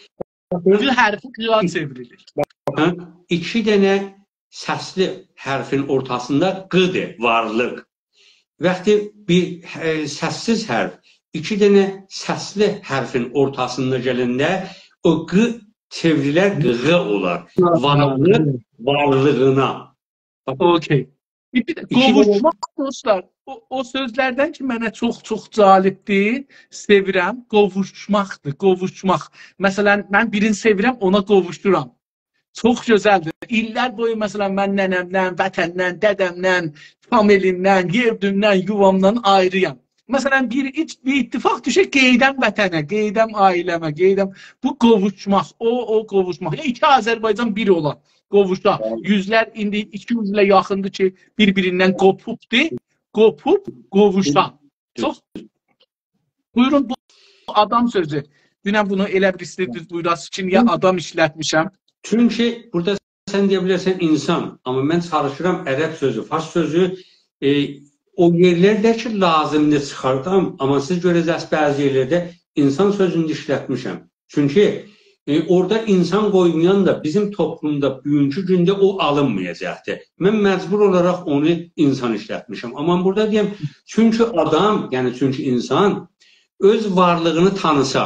qı hərfi qıya çevrilir. Baxın, iki dənə səsli hərfin ortasında qıdır, varlıq. Vaxtı bir e, səssiz hərf, iki dənə səsli hərfin ortasında gələndə o qı çevrilər qığı olar. Varlıq varlığına. Okey. Bir de qovuşmaq dostlar, o, o sözlərdən ki mənə çox-çox cəlibdir, sevirəm, qovuşmaqdır, qovuşmaq. Məsələn, mən birini sevirəm, ona qovuşuram. Çox gözəldir. İllər boyu məsələn mən nənəmdən, vətəndən, dədəmdən, familimdən, yerdimdən, yuvamdan ayrıyam. Məsələn bir, bir ittifaq düşək qeydəm vətənə, qeydəm ailəmə, qeydəm. Bu qovuşmaq, o, o qovuşmaq. Ya iki Azərbaycan bir olar. Qovuşa. Yüzlər indi iki yüzlə yaxındır ki, bir-birindən qopubdur. Qopub, qovuşa. Çox. Buyurun, bu adam sözü. Dünən bunu elə bir istədiniz buyurası ki, niyə adam işlətmişəm? Çünki burada sən deyə bilərsən insan, amma mən çalışıram ərəb sözü, fars sözü e, o yerlərdə ki, lazımını çıxartam, amma siz görəcəksiniz bəzi yerlərdə insan sözünü işlətmişəm. Çünki E, orada insan qoymayan da bizim toplumda bugünkü gündə o alınmayacaqdır. Mən məcbur olaraq onu insan işlətmişəm. Amma burada deyəm, çünki adam, yəni çünki insan öz varlığını tanısa,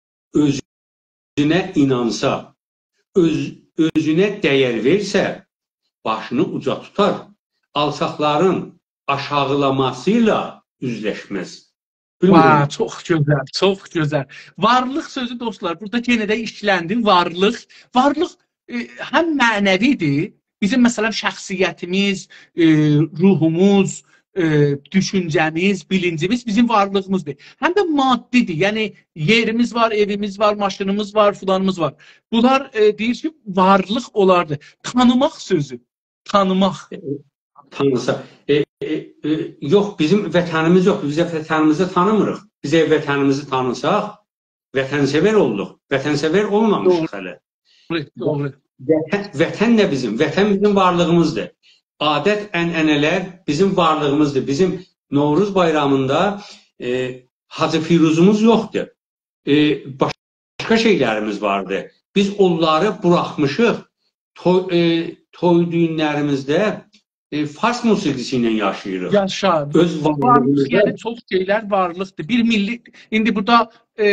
özünə inansa, öz, özünə dəyər versə, başını uca tutar, alçaqların aşağılamasıyla üzləşməz. Vay, çox gözəl, çox gözəl. Varlıq sözü dostlar, burada yenə də işləndi. Varlıq, varlıq e, həm mənəvidir, bizim məsələn şəxsiyyətimiz, e, ruhumuz, e, düşüncəmiz, bilincimiz bizim varlığımızdır. Həm də maddidir, yəni yerimiz var, evimiz var, maşınımız var, filanımız var. Bunlar e, deyir ki, varlıq olardı. Tanımaq sözü, tanımaq. Tanısa. E, e, e, yox, bizim vətənimiz yox, biz vətənimizi tanımırıq. Biz ev vətənimizi tanısaq, vətənsevər olduq. Vətənsevər olmamışıq hələ. Doğru. Vətən, vətən nə bizim? Vətən bizim varlığımızdır. Adət, ənənələr bizim varlığımızdır. Bizim Novruz bayramında e, Hacı Firuzumuz yoxdur. E, başqa şeylərimiz vardır. Biz onları buraxmışıq. Toy, e, toy düyünlərimizdə E, fars musiqisi ilə yaşayırıq. Yaşa. Öz varlığımızda. Yəni çox şeylər varlıqdır. Bir milli, indi burada e,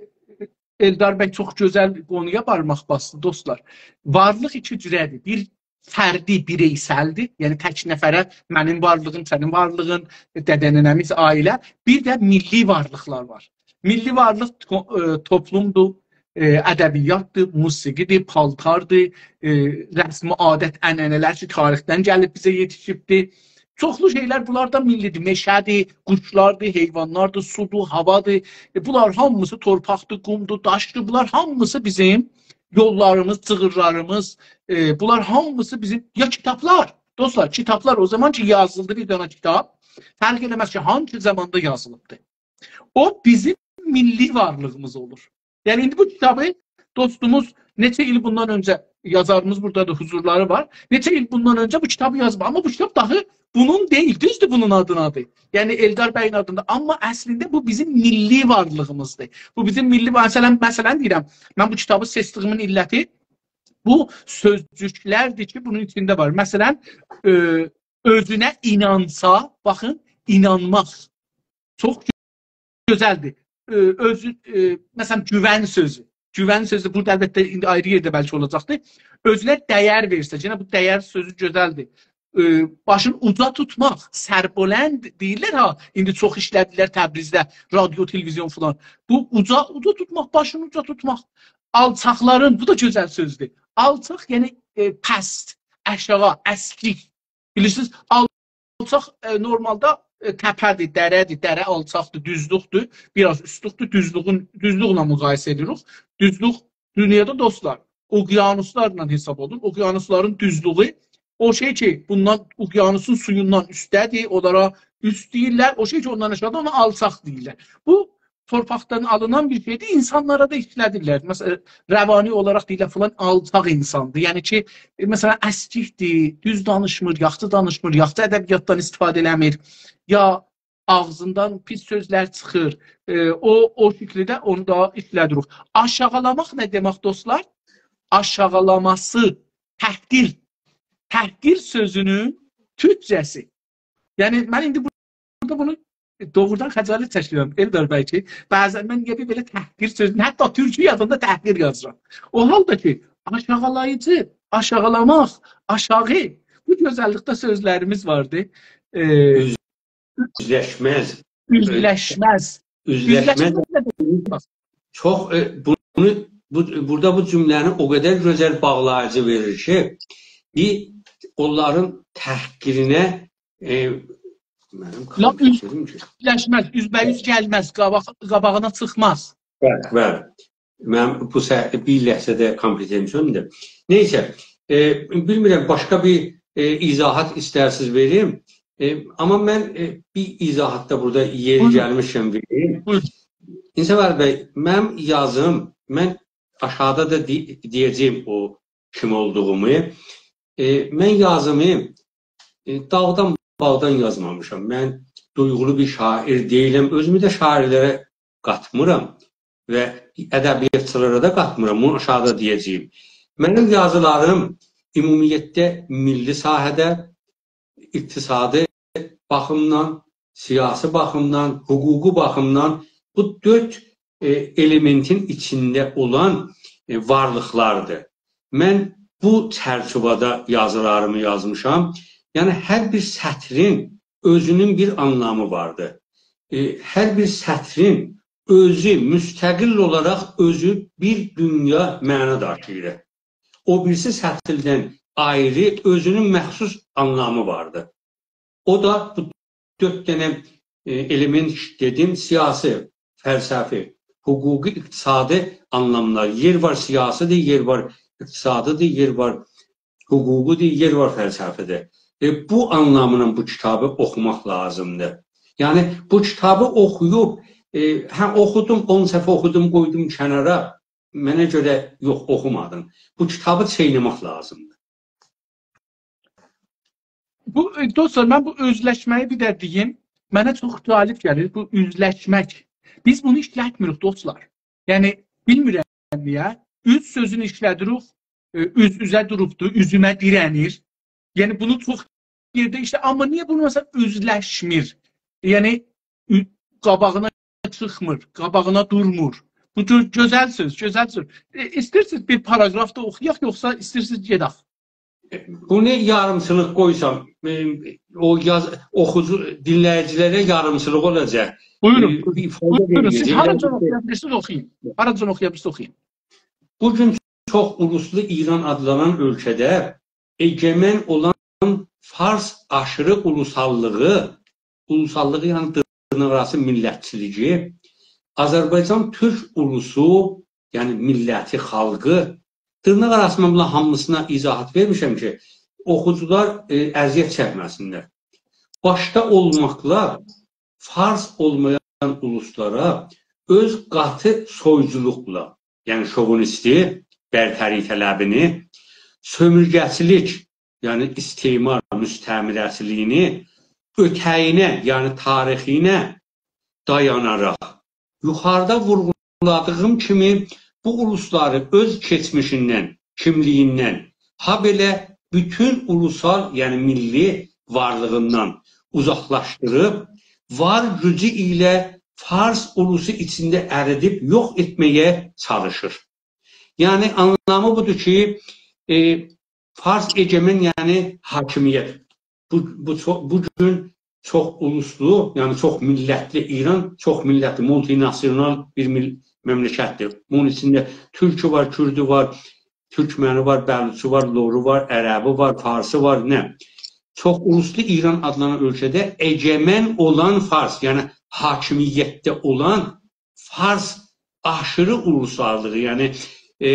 Eldar bəy çox gözəl qonuya barmaq bastı dostlar. Varlıq iki cürədir. Bir fərdi, bireysəldir. Yəni tək nəfərə mənim varlığım, sənin varlığın, dədənənəmiz, ailə. Bir də milli varlıqlar var. Milli varlıq e, toplumdur. Ədəbiyyatdır, musiqidir, paltardır, e, rəsmi adət, ənənələr ki, tarixdən gəlib bizə yetişibdir. Çoxlu şeylər bunlar da millidir. Meşədir, quşlardır, heyvanlardır, sudur, havadır. E, bunlar hamısı torpaqdır, qumdur, daşdır. Bunlar hamısı bizim yollarımız, cığırlarımız. E, bunlar hamısı bizim ya kitablar. Dostlar, kitablar o zaman ki yazıldı bir dənə kitab. Fərq eləməz ki, hangi zamanda yazılıbdır. O bizim milli varlığımız olur. Yəni indi bu kitabı dostumuz neçə il bundan öncə, yazarımız burada da huzurları var, neçə il bundan öncə bu kitabı yazıb. Amma bu kitab dahi bunun deyil, düzdür bunun adının adı. Yəni Eldar bəyin adında. Amma əslində bu bizim milli varlığımızdır. Bu bizim milli, məsələn, məsələn deyirəm, mən bu kitabı seçdiyimin illəti bu sözcüklərdir ki, bunun içində var. Məsələn, e, özünə inansa, baxın, inanmaq çox gözəldir. Özü, e, məsələn, güvən sözü. Güvən sözü burada əlbəttə indi ayrı yerdə bəlkə olacaqdır. Özünə dəyər versə, yenə bu dəyər sözü gözəldir. e, başını uca tutmaq, sərbolənd deyirlər ha, indi çox işlədilər Təbrizdə, radio, televizyon falan. Bu uca, uca tutmaq, başını uca tutmaq. Alçaqların, bu da gözəl sözdür. Alçaq, yəni e, pəst, aşağı, əskik. Bilirsiniz, alçaq e, normalda e, təpədir, dərədir, dərə alçaqdır, düzlükdür, biraz üstlükdür, düzlüğün, düzlüklə müqayisə edirik. Düzlük dünyada dostlar, okyanuslarla hesab olun, okyanusların düzlüğü o şey ki, bundan okyanusun suyundan üstədir, onlara üst deyirlər, o şey ki, ondan aşağıda ona alçaq deyirlər. Bu, torpaqdan alınan bir şeydir, insanlara da işlədirlər. Məsələn, rəvani olaraq deyirlər, filan alçaq insandır. Yəni ki, məsələn, əskikdir, düz danışmır, yaxşı danışmır, yaxşı ədəbiyyatdan istifadə eləmir, ya ağzından pis sözlər çıxır. E, o, o şəkildə onu da işlədirik. Aşağılamaq nə demək dostlar? Aşağılaması, təhqir. Təhqir sözünün türkcəsi. Yəni, mən indi burada bunu doğrudan xəcalət çəkirəm, Eldar bəy ki, bəzən mən bir belə təhqir sözünü, hətta türkü yadında təhqir yazıram. O halda ki, aşağılayıcı, aşağılamaq, aşağı, bu gözəllikdə sözlərimiz vardı. E, üzləşməz. Üzləşməz. Üzləşməz. Çox, e, bunu, bu, burada bu cümləni o qədər gözəl bağlayıcı verir ki, bir onların təhqirinə e, mənim qalmışım ki. Üzləşməz, üzbəyüz gəlməz, qabaq, qabağına çıxmaz. Bəli, bəli. Mənim bu bir ləhsədə kompetensiyadır. Neysə, e, bilmirəm, başqa bir e, izahat istərsiniz verim. E, amma mən e, bir izahatda burada yeri gəlmişəm verim. İnsanlar bəy, mənim yazım, mən aşağıda da deyəcəyim o kim olduğumu. E, mən yazımı e, dağdan bağdan yazmamışam. Mən duyğulu bir şair deyiləm. Özümü də şairlərə qatmıram və ədəbiyyatçılara da qatmıram. Bunu aşağıda deyəcəyim. Mənim yazılarım ümumiyyətlə milli sahədə, iqtisadi baxımdan, siyasi baxımdan, hüquqi baxımdan bu dörd e, elementin içində olan e, varlıqlardır. Mən bu çərçivədə yazılarımı yazmışam. Yəni, hər bir sətrin özünün bir anlamı vardır. E, hər bir sətrin özü, müstəqil olaraq özü bir dünya məna daşıyır. O birisi sətirdən ayrı, özünün məxsus anlamı vardır. O da bu dörd dənə e, element dedim, siyasi, fəlsəfi, hüquqi, iqtisadi anlamlar. Yer var siyasidir, yer var iqtisadıdır, yer var hüququdur, yer var fəlsəfidir. E, bu anlamının bu kitabı oxumaq lazımdır. Yəni, bu kitabı oxuyub, e, hə, oxudum, on səfə oxudum, qoydum kənara, mənə görə yox, oxumadım. Bu kitabı çeynəmək lazımdır. Bu, dostlar, mən bu özləşməyi bir də deyim, mənə çox cəlib gəlir, bu üzləşmək. Biz bunu işlətmirik, dostlar. Yəni, bilmirəm niyə, üz sözünü işlədirik, üz üzə durubdur, üzümə dirənir. Yəni, bunu çox yerdə işlə, amma niyə bunu məsələn özləşmir? Yəni, qabağına çıxmır, qabağına durmur. Bu gözəl söz, gözəl söz. E, İstəyirsiniz bir paragrafda oxuyaq, yoxsa istəyirsiniz gedək? Bunu yarımçılıq qoysam, e, o yaz, oxucu dinləyicilərə yarımçılıq olacaq. Buyurun, e, buyurun. Siz haracan oxuyabilirsiniz, oxuyun. Haracan oxuyabilirsiniz, oxuyun. Bugün çox uluslu İran adlanan ölkədə egemen olan Fars aşırı ulusallığı, ulusallığı yəni dırnaqarası millətçiliyi, Azərbaycan Türk ulusu, yəni milləti, xalqı, dırnaqarası mən bunların hamısına izahat vermişəm ki, oxucular e, əziyyət çəkməsinlər. Başda olmaqla Fars olmayan uluslara öz qatı soyculuqla, yəni şovinisti, bərtəri tələbini, sömürgəçilik, yəni istimar, müstəmirəçiliyini ötəyinə, yəni tarixinə dayanaraq, yuxarıda vurğuladığım kimi bu ulusları öz keçmişindən, kimliyindən, ha belə bütün ulusal, yəni milli varlığından uzaqlaşdırıb, var gücü ilə Fars ulusu içində əridib yox etməyə çalışır. Yəni, anlamı budur ki, e, Fars egemen, yəni hakimiyyət bu, bu, çok, bu gün çox uluslu, yəni çox millətli İran, çox millətli, multinasional bir mil, məmləkətdir. Bunun içində Türkü var, Kürdü var, Türkməni var, Bəluçu var, Loru var, Ərəbi var, Farsı var, nə? Çox uluslu İran adlanan ölkədə əcəmən olan Fars, yəni hakimiyyətdə olan Fars aşırı ulusallığı, yəni e,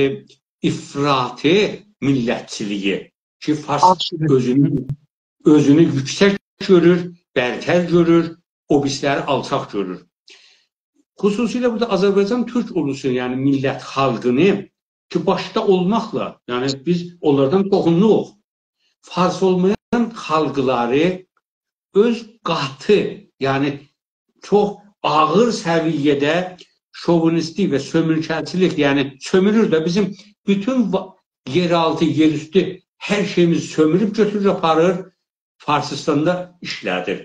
ifrati millətçiliyi ki, Fars özünü, özünü yüksək görür, bərtər görür, o birisləri alçaq görür. Xüsusilə burada Azərbaycan Türk ulusu, yəni millət xalqını ki, başda olmaqla, yəni biz onlardan toxunluq. Fars olmayan xalqları öz qatı, yəni çox ağır səviyyədə şovinistik və sömürkəçilik, yəni sömürür də bizim bütün yeraltı, yerüstü hər şeyimizi sömürüb götürür, aparır, Farsistanda işlədir.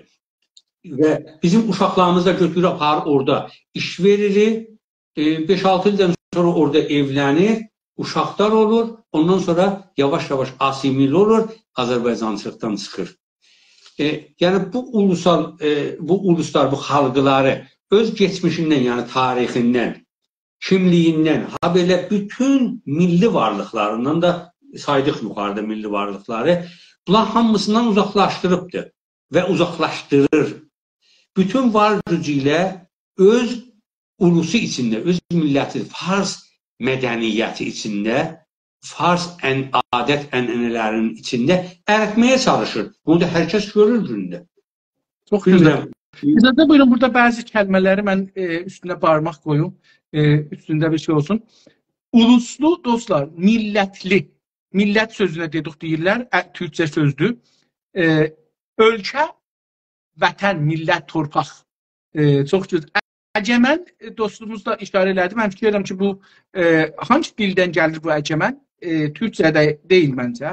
Və bizim uşaqlarımız da götürür, aparır orada iş verir, beş altı ildən sonra orada evlənir, uşaqlar olur, ondan sonra yavaş-yavaş asimil olur, Azərbaycançılıqdan çıxır. E, yəni bu ulusal, e, bu uluslar, bu xalqları öz geçmişindən, yəni tarixindən, kimliyindən, ha belə bütün milli varlıqlarından da saydıq yuxarıda milli varlıqları, bunlar hamısından uzaqlaşdırıbdır və uzaqlaşdırır. Bütün var gücü ilə öz ulusu içində, öz milləti, Fars mədəniyyəti içində, Fars ən, adət ənənələrinin içində əritməyə çalışır. Bunu da hər kəs görür gündə. Çox güzel. İzlədə buyurun, burada bəzi kəlmələri mən e, üstünə barmaq qoyum, e, üstündə bir şey olsun. Uluslu dostlar, millətli, millət sözünə dedik deyirlər, Türkçə sözdür. E, ölkə, vətən, millət, torpaq. E, çox güzel. Əcəmən dostumuz da işarə elədi. Mən fikir edirəm ki, bu e, hangi dildən gəlir bu əcəmən? E, Türkçədə deyil məncə.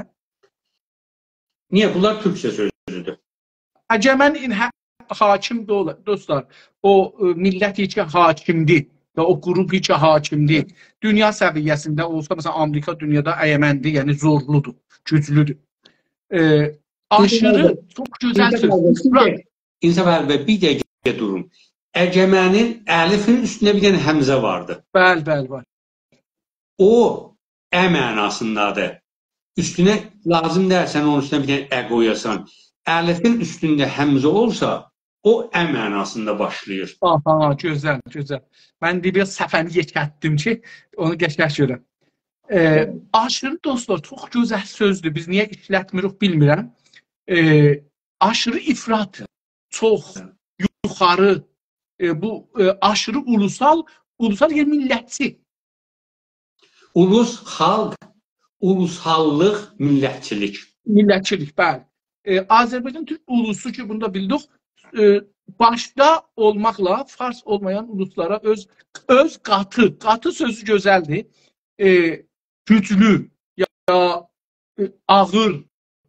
Niyə? Bunlar Türkçə sözüdür. Əcəmən hakimdir olar. Dostlar, o e, millət içə hakimdir. Və o qrup içə hakimdir. Dünya səviyyəsində olsa, məsələn, Amerika dünyada əyəməndir, yəni zorludur, güclüdür. E, aşırı, çox gözəl söz. İnsaf əlbə, bir dəqiqə durun. Əcəmənin əlifin üstünə bir dənə həmzə vardı. Bəli, bəli, var. O, ə mənasındadır. Üstünə lazım dərsən, onun üstünə bir dənə ə qoyasan. Əlifin üstündə həmzə olsa, o ə mənasında başlayır. Aha, gözəl, gözəl. Mən bir səfəni yekətdim ki, onu qəşəng görəm. E, aşırı dostlar, çox gözəl sözdür. Biz niyə işlətmirik bilmirəm. E, aşırı ifrat, çox, yuxarı, E, bu e, aşırı ulusal, ulusal yer millətçi. Ulus, xalq, ulusallıq, millətçilik. Millətçilik, bəli. E, Azərbaycan Türk ulusu ki, bunu da bildik, e, başda olmaqla Fars olmayan uluslara öz öz qatı, qatı sözü gözəldir. E, güclü, ya e, ağır,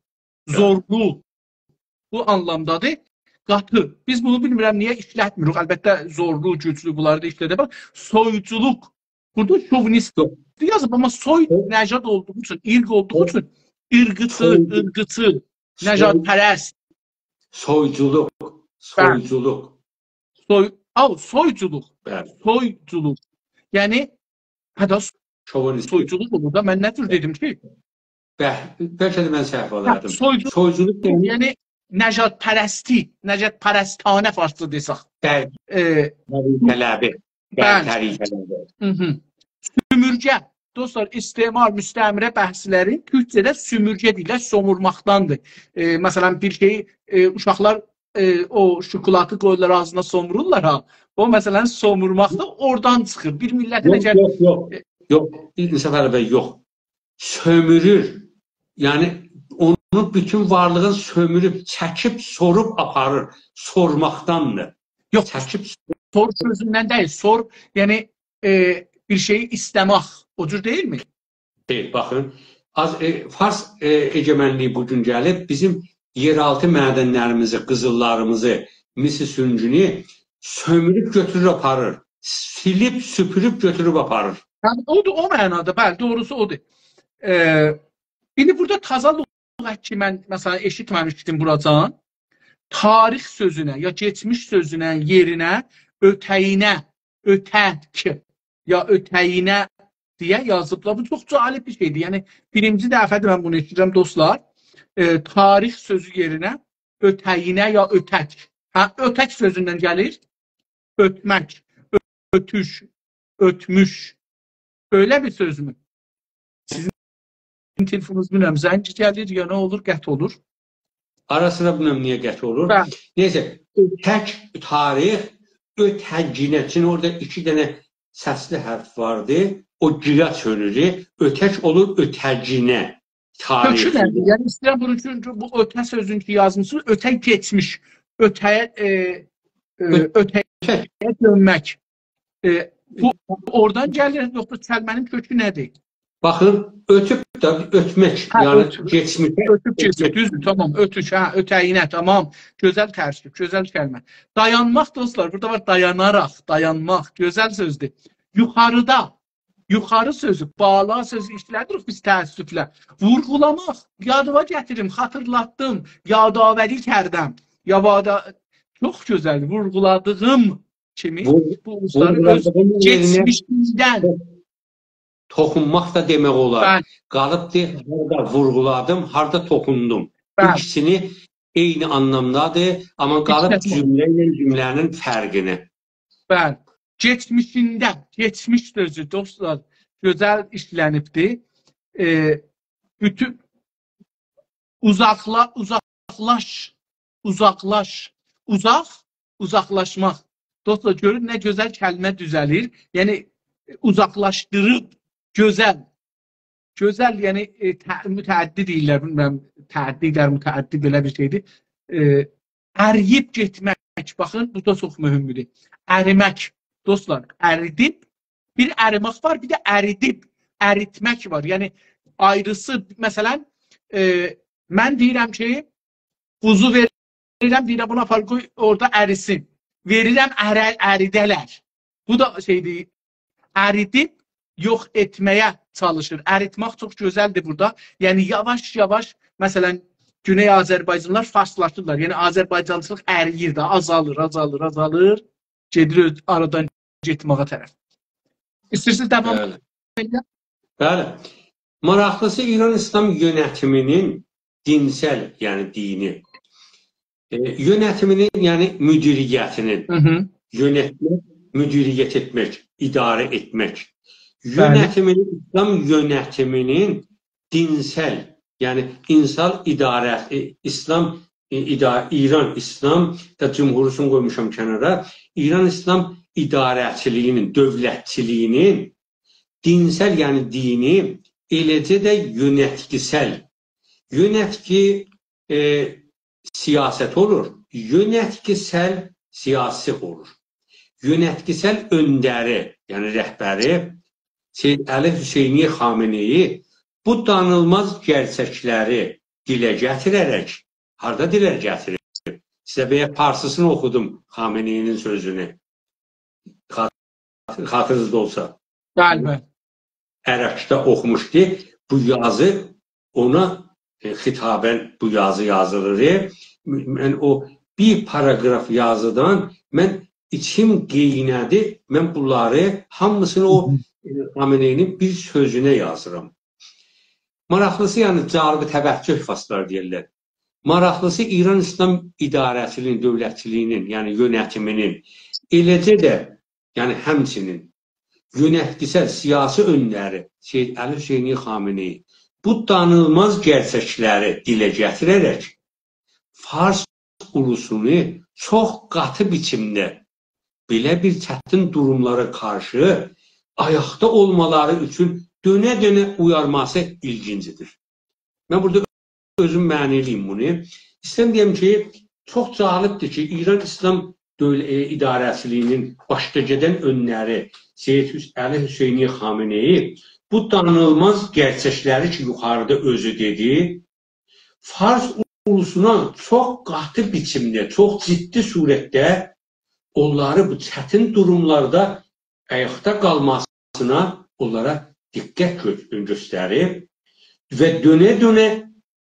zorlu bu anlamdadır. Qatı. Biz bunu bilmirəm, niyə işlətmirik. Əlbəttə, zorlu, güclü, bunları da işlədə. Soyuculuk. Burada şovinist yazıb, amma soy nəcad olduğu üçün, irq olduğu üçün, irqıçı, ırqıçı, nəcad pərəst. Soyculuk. Soyculuk. Soy, al, soyculuk. Bəli. Soyculuk. Yəni, hədə soyculuk olur da, mən nə tür dedim ki? Bəli, bəlkə də mən səhv olardım. Soyculuk, soyculuk yəni, yəni nəcad pərəsti, nəcad pərəstanə farslı desək. Bəli, tərikələri. Bəli, tərikələri. Sümürgə. Dostlar, istimar, müstəmirə bəhsləri Türkçədə sümürgə deyirlər, somurmaqdandır. E, məsələn, bir şeyi e, uşaqlar e, o şokolatı qoyurlar ağzına somururlar ha. O məsələn somurmaqda oradan çıxır. Bir millətin yox, yox, yox, yox, bir səfər bəy, yox. Sömürür. Yəni, onu bütün varlığın sömürüb, çəkib, sorup aparır. Sormaqdandır. Yox, çəkib, sor sözündən deyil. Sor, yəni e, bir şeyi istəmək. O cür deyilmi? Deyil, baxın. Az, e, Fars e, egemenliği bugün gəlib, bizim yeraltı mədənlərimizi, qızıllarımızı, misi süngünü sömürüb götürür aparır. Silib, süpürüb götürüb aparır. Yəni, odur, o mənada, bəli, doğrusu odur. Ee, beni burada taza ki mən məsələn eşitməmişdim buracan. Tarix sözünə ya geçmiş sözünə yerinə ötəyinə, ötək ya ötəyinə deyə yazıblar. Bu çox cəlib bir şeydir. Yəni birinci dəfədir mən bunu eşidirəm dostlar. E, tarix sözü yerinə ötəyinə ya ötək. Hə, ötək sözündən gəlir. Ötmək, ötüş, ötmüş. Öyle bir söz mü? Sizin telefonunuz bilmem zənci gəlir ya nə olur, qət olur. Ara sıra bilmem niye qət olur. Bəli. Neyse, ötək tarix, ötəcinə. Çünki orada iki dənə səsli hərf vardı. O gilə sönürü. Ötək olur ötəcinə. Kökü nədir? Yəni istəyirəm bunun üçün bu ötə sözünü ki yazmışsınız. Ötək geçmiş. Ötəyə e, e, ötəyə dönmək. E, bu oradan gəlir. Yoxsa kəlmənin kökü nədir? Baxın, ötüb də ötmək. Hə, yəni ötüb. geçmişə. Ötüb geçmək. Düzdür, tamam. Ötüş, hə, ötəyinə, tamam. Gözəl tərkib, gözəl kəlmə. Dayanmaq dostlar, burada var dayanaraq, dayanmaq. Gözəl sözdür. Yuxarıda, yuxarı sözü, bağla sözü işlədirik biz təəssüflə. Vurğulamaq, yadıma gətirim, xatırlatdım, yadavəri kərdəm. Yavada, çox gözəl, vurğuladığım kimi bu ulusları öz geçmişindən. Toxunmaq da demək olar. Bəli. Qalıbdır, harada vurğuladım, harada toxundum. Bəli. İkisini eyni anlamdadır, amma qalıb cümlə ilə cümlənin fərqini. Bəli. Geçmişində, geçmiş sözü dostlar gözəl işlənibdir. E, bütün uzaqla, uzaqlaş, uzaqlaş, uzaq, uzaqlaşmaq. Dostlar görün nə gözəl kəlmə düzəlir. Yəni uzaqlaşdırıb, gözəl. Gözəl, yəni e, mütəəddi deyirlər, bilmirəm, təəddilər, mütəəddi belə bir şeydir. E, əriyib getmək, baxın, bu da çox mühümdür. Ərimək, dostlar, əridib, bir ərimək var, bir də əridib, əritmək var. Yəni ayrısı, məsələn, e, mən deyirəm ki, buzu verirəm, deyirəm, buna farkı orada ərisin. Verirəm, ərə, əridələr. Bu da şeydir, əridib, yox etməyə çalışır. Əritmək çox gözəldir burada. Yəni yavaş-yavaş, məsələn, Güney Azərbaycanlılar farslaşırlar. Yəni Azərbaycançılıq əriyir də, azalır, azalır, azalır. Gedir aradan getməyə tərəf. İstəyirsiniz devam edin? Bəli. Maraqlısı İran İslam yönetiminin dinsel, yəni dini, e, yönetiminin, yəni müdiriyyətinin, hı -hı. yönetmək, müdiriyyət etmək, idarə etmək. Yönetiminin, İslam yönetiminin dinsel, yəni insan idarə, İslam, ida, İran İslam da Cumhurusunu qoymuşam kənara, İran İslam idarəçiliyinin, dövlətçiliyinin dinsel, yəni dini, eləcə də yönetkisel. Yönetki e, siyaset olur, yönetkisel siyasi olur. Yönetkisel öndəri, yəni rəhbəri Seyyid Əli Hüseyni Xameneyi bu danılmaz gerçəkləri dilə gətirərək, harada dilə gətirir? Sizə bəyə parsısını oxudum Xameneyinin sözünü. Xatırınızda olsa. Bəli. Ərəbcdə oxumuşdu. Bu yazı ona e, xitabən bu yazı yazılır. Mən o bir paragraf yazıdan mən içim qeynədi. Mən bunları hamısını o Xameneyinin bir sözünə yazıram. Maraqlısı, yəni calibi təbəccüh faslar deyirlər. Maraqlısı İran İslam idarəçiliyinin, dövlətçiliyinin, yəni yönetiminin, eləcə də, yəni həmçinin yönetgisel siyasi önləri Seyyid Əli Hüseyni Xameneyi bu danılmaz gerçəkləri dilə gətirərək Fars ulusunu çox qatı biçimdə belə bir çətin durumlara qarşı ayaqda olmaları üçün dönə-dönə uyarması ilgincidir. Mən burada özüm məniliyim bunu. İstəyirəm deyəm ki, çox cəlibdir ki, İran İslam idarəçiliyinin başlıcadan önləri Seyyid Əli Hüseyni Xameneyi bu danılmaz gerçəkləri ki, yuxarıda özü dedi, Fars ulusuna çox qatı biçimdə, çox ciddi surətdə onları bu çətin durumlarda ayaqda qalmasına onlara diqqət göstərib və dönə-dönə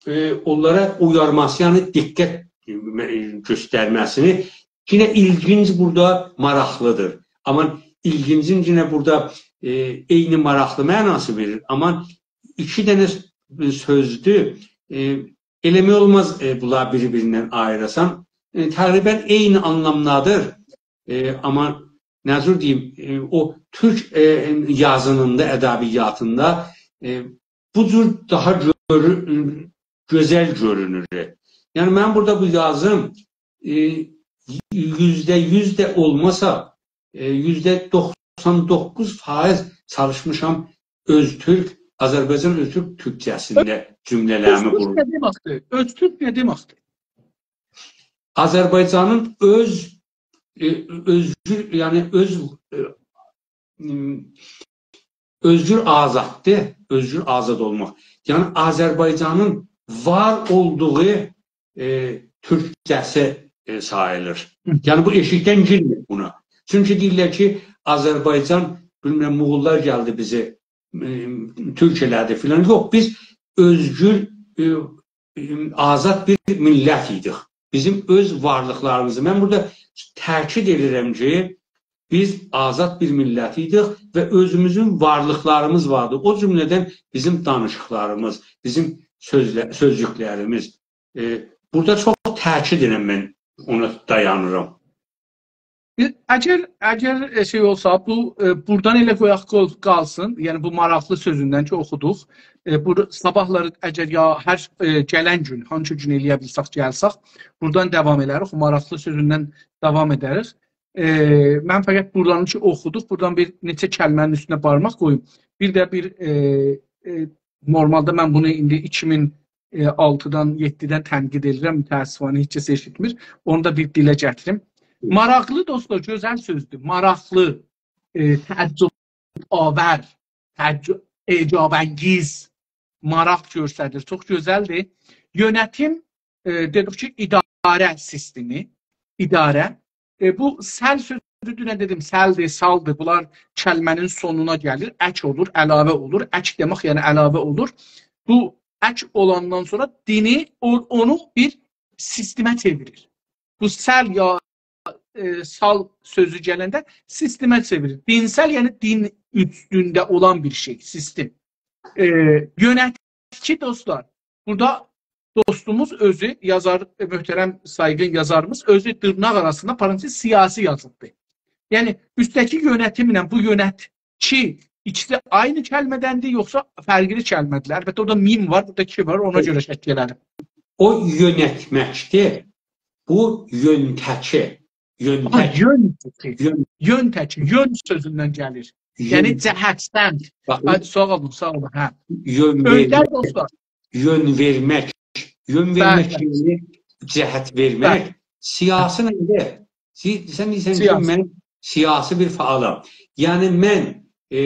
e, onlara uyarması, yani diqqət göstərməsini. Yine ilginç burada maraqlıdır. Ama ilgincin yine burada e, eyni maraqlı mənası verir. Ama iki dənə sözdür. E, eləmək olmaz e, bunlar bir-birindən ayırasan. E, təqribən eyni anlamdadır. E, ama nəzir deyim, e, o Türk e, yazınında, ədəbiyyatında e, bu cür daha görür, gözəl görünür. Yani ben burada bu yazım e, yüzde yüz de olmasa yüzde doksan dokuz faiz çalışmışam Öztürk, Azərbaycan Öztürk Türkçəsində cümlələrimi qurur. Öztürk nə deməkdir? Öztürk nə deməkdir? Azərbaycanın öz özgür, yani öz özgür azaddır, özgür azad olmaq. Yani Azərbaycanın var olduğu e, Türkçəsi e, sayılır. Yani bu eşikten girmir buna. Çünkü deyirlər ki, Azərbaycan, bilmirəm, Muğullar geldi bizi e, Türkçələrdə filan. Yok, biz özgür, e, e, azad bir millət idik. Bizim öz varlıqlarımızı. Ben burada təkid edirəm ki, biz azad bir millət idik və özümüzün varlıqlarımız vardı. O cümlədən bizim danışıqlarımız, bizim sözlə, sözcüklərimiz. E, burada çox təkid edirəm mən, ona dayanıram. Əgər, əgər şey olsa, bu e, buradan elə qoyaq qalsın, yəni bu maraqlı sözündən ki, oxuduq. E, bu sabahları əgər ya hər e, gələn gün, hansı gün eləyə bilsək, gəlsək, buradan davam edərik, o maraqlı sözündən davam edərik. E, mən fəqət buradan ki, oxuduq, buradan bir neçə kəlmənin üstünə barmaq qoyum. Bir də bir, e, e, normalda mən bunu indi iki min altıdan, yeddidən tənqid edirəm, mütəəssifانə heç kəs eşitmir. Onu da bir dilə gətirim. Maraqlı dostlar, gözəl sözdür. Maraqlı, e, təəccübavər, ecabəngiz, maraq göstərir. Çox gözəldir. Yönetim, e, dedik ki, idarə sistemi, idarə. E, bu səl sözüdür, nə dedim, səldir, saldır. Bunlar kəlmənin sonuna gəlir. Ək olur, əlavə olur. Ək demək, yəni əlavə olur. Bu ək olandan sonra dini onu bir sistemə çevirir. Bu səl ya e, sal sözü gələndə sistemə çevirir. Dinsel, yəni din üstündə olan bir şey, sistem. E, yönetici dostlar, burada dostumuz özü, yazar, möhtərəm saygın yazarımız, özü dırnaq arasında parantez siyasi yazıbdır. Yəni, üstdəki yönetimlə bu yönetici İkisi aynı kəlmədəndir, yoxsa fərqli kəlmədir. Əlbəttə, orada mim var, burada ki var, ona görə şəkil elədim. O yönetməkdir. Bu yöntəki. Yöntəki. Yön, yöntəki. Yön sözündən gəlir. Yəni cəhətdən. Sağ olun, sağ olun. Hə. Yön vermək. Yön vermək. Yön vermək kimi cəhət vermək. Siyasi nədir? Sən deyirsən ki, mən siyasi bir faalam. Yəni mən E,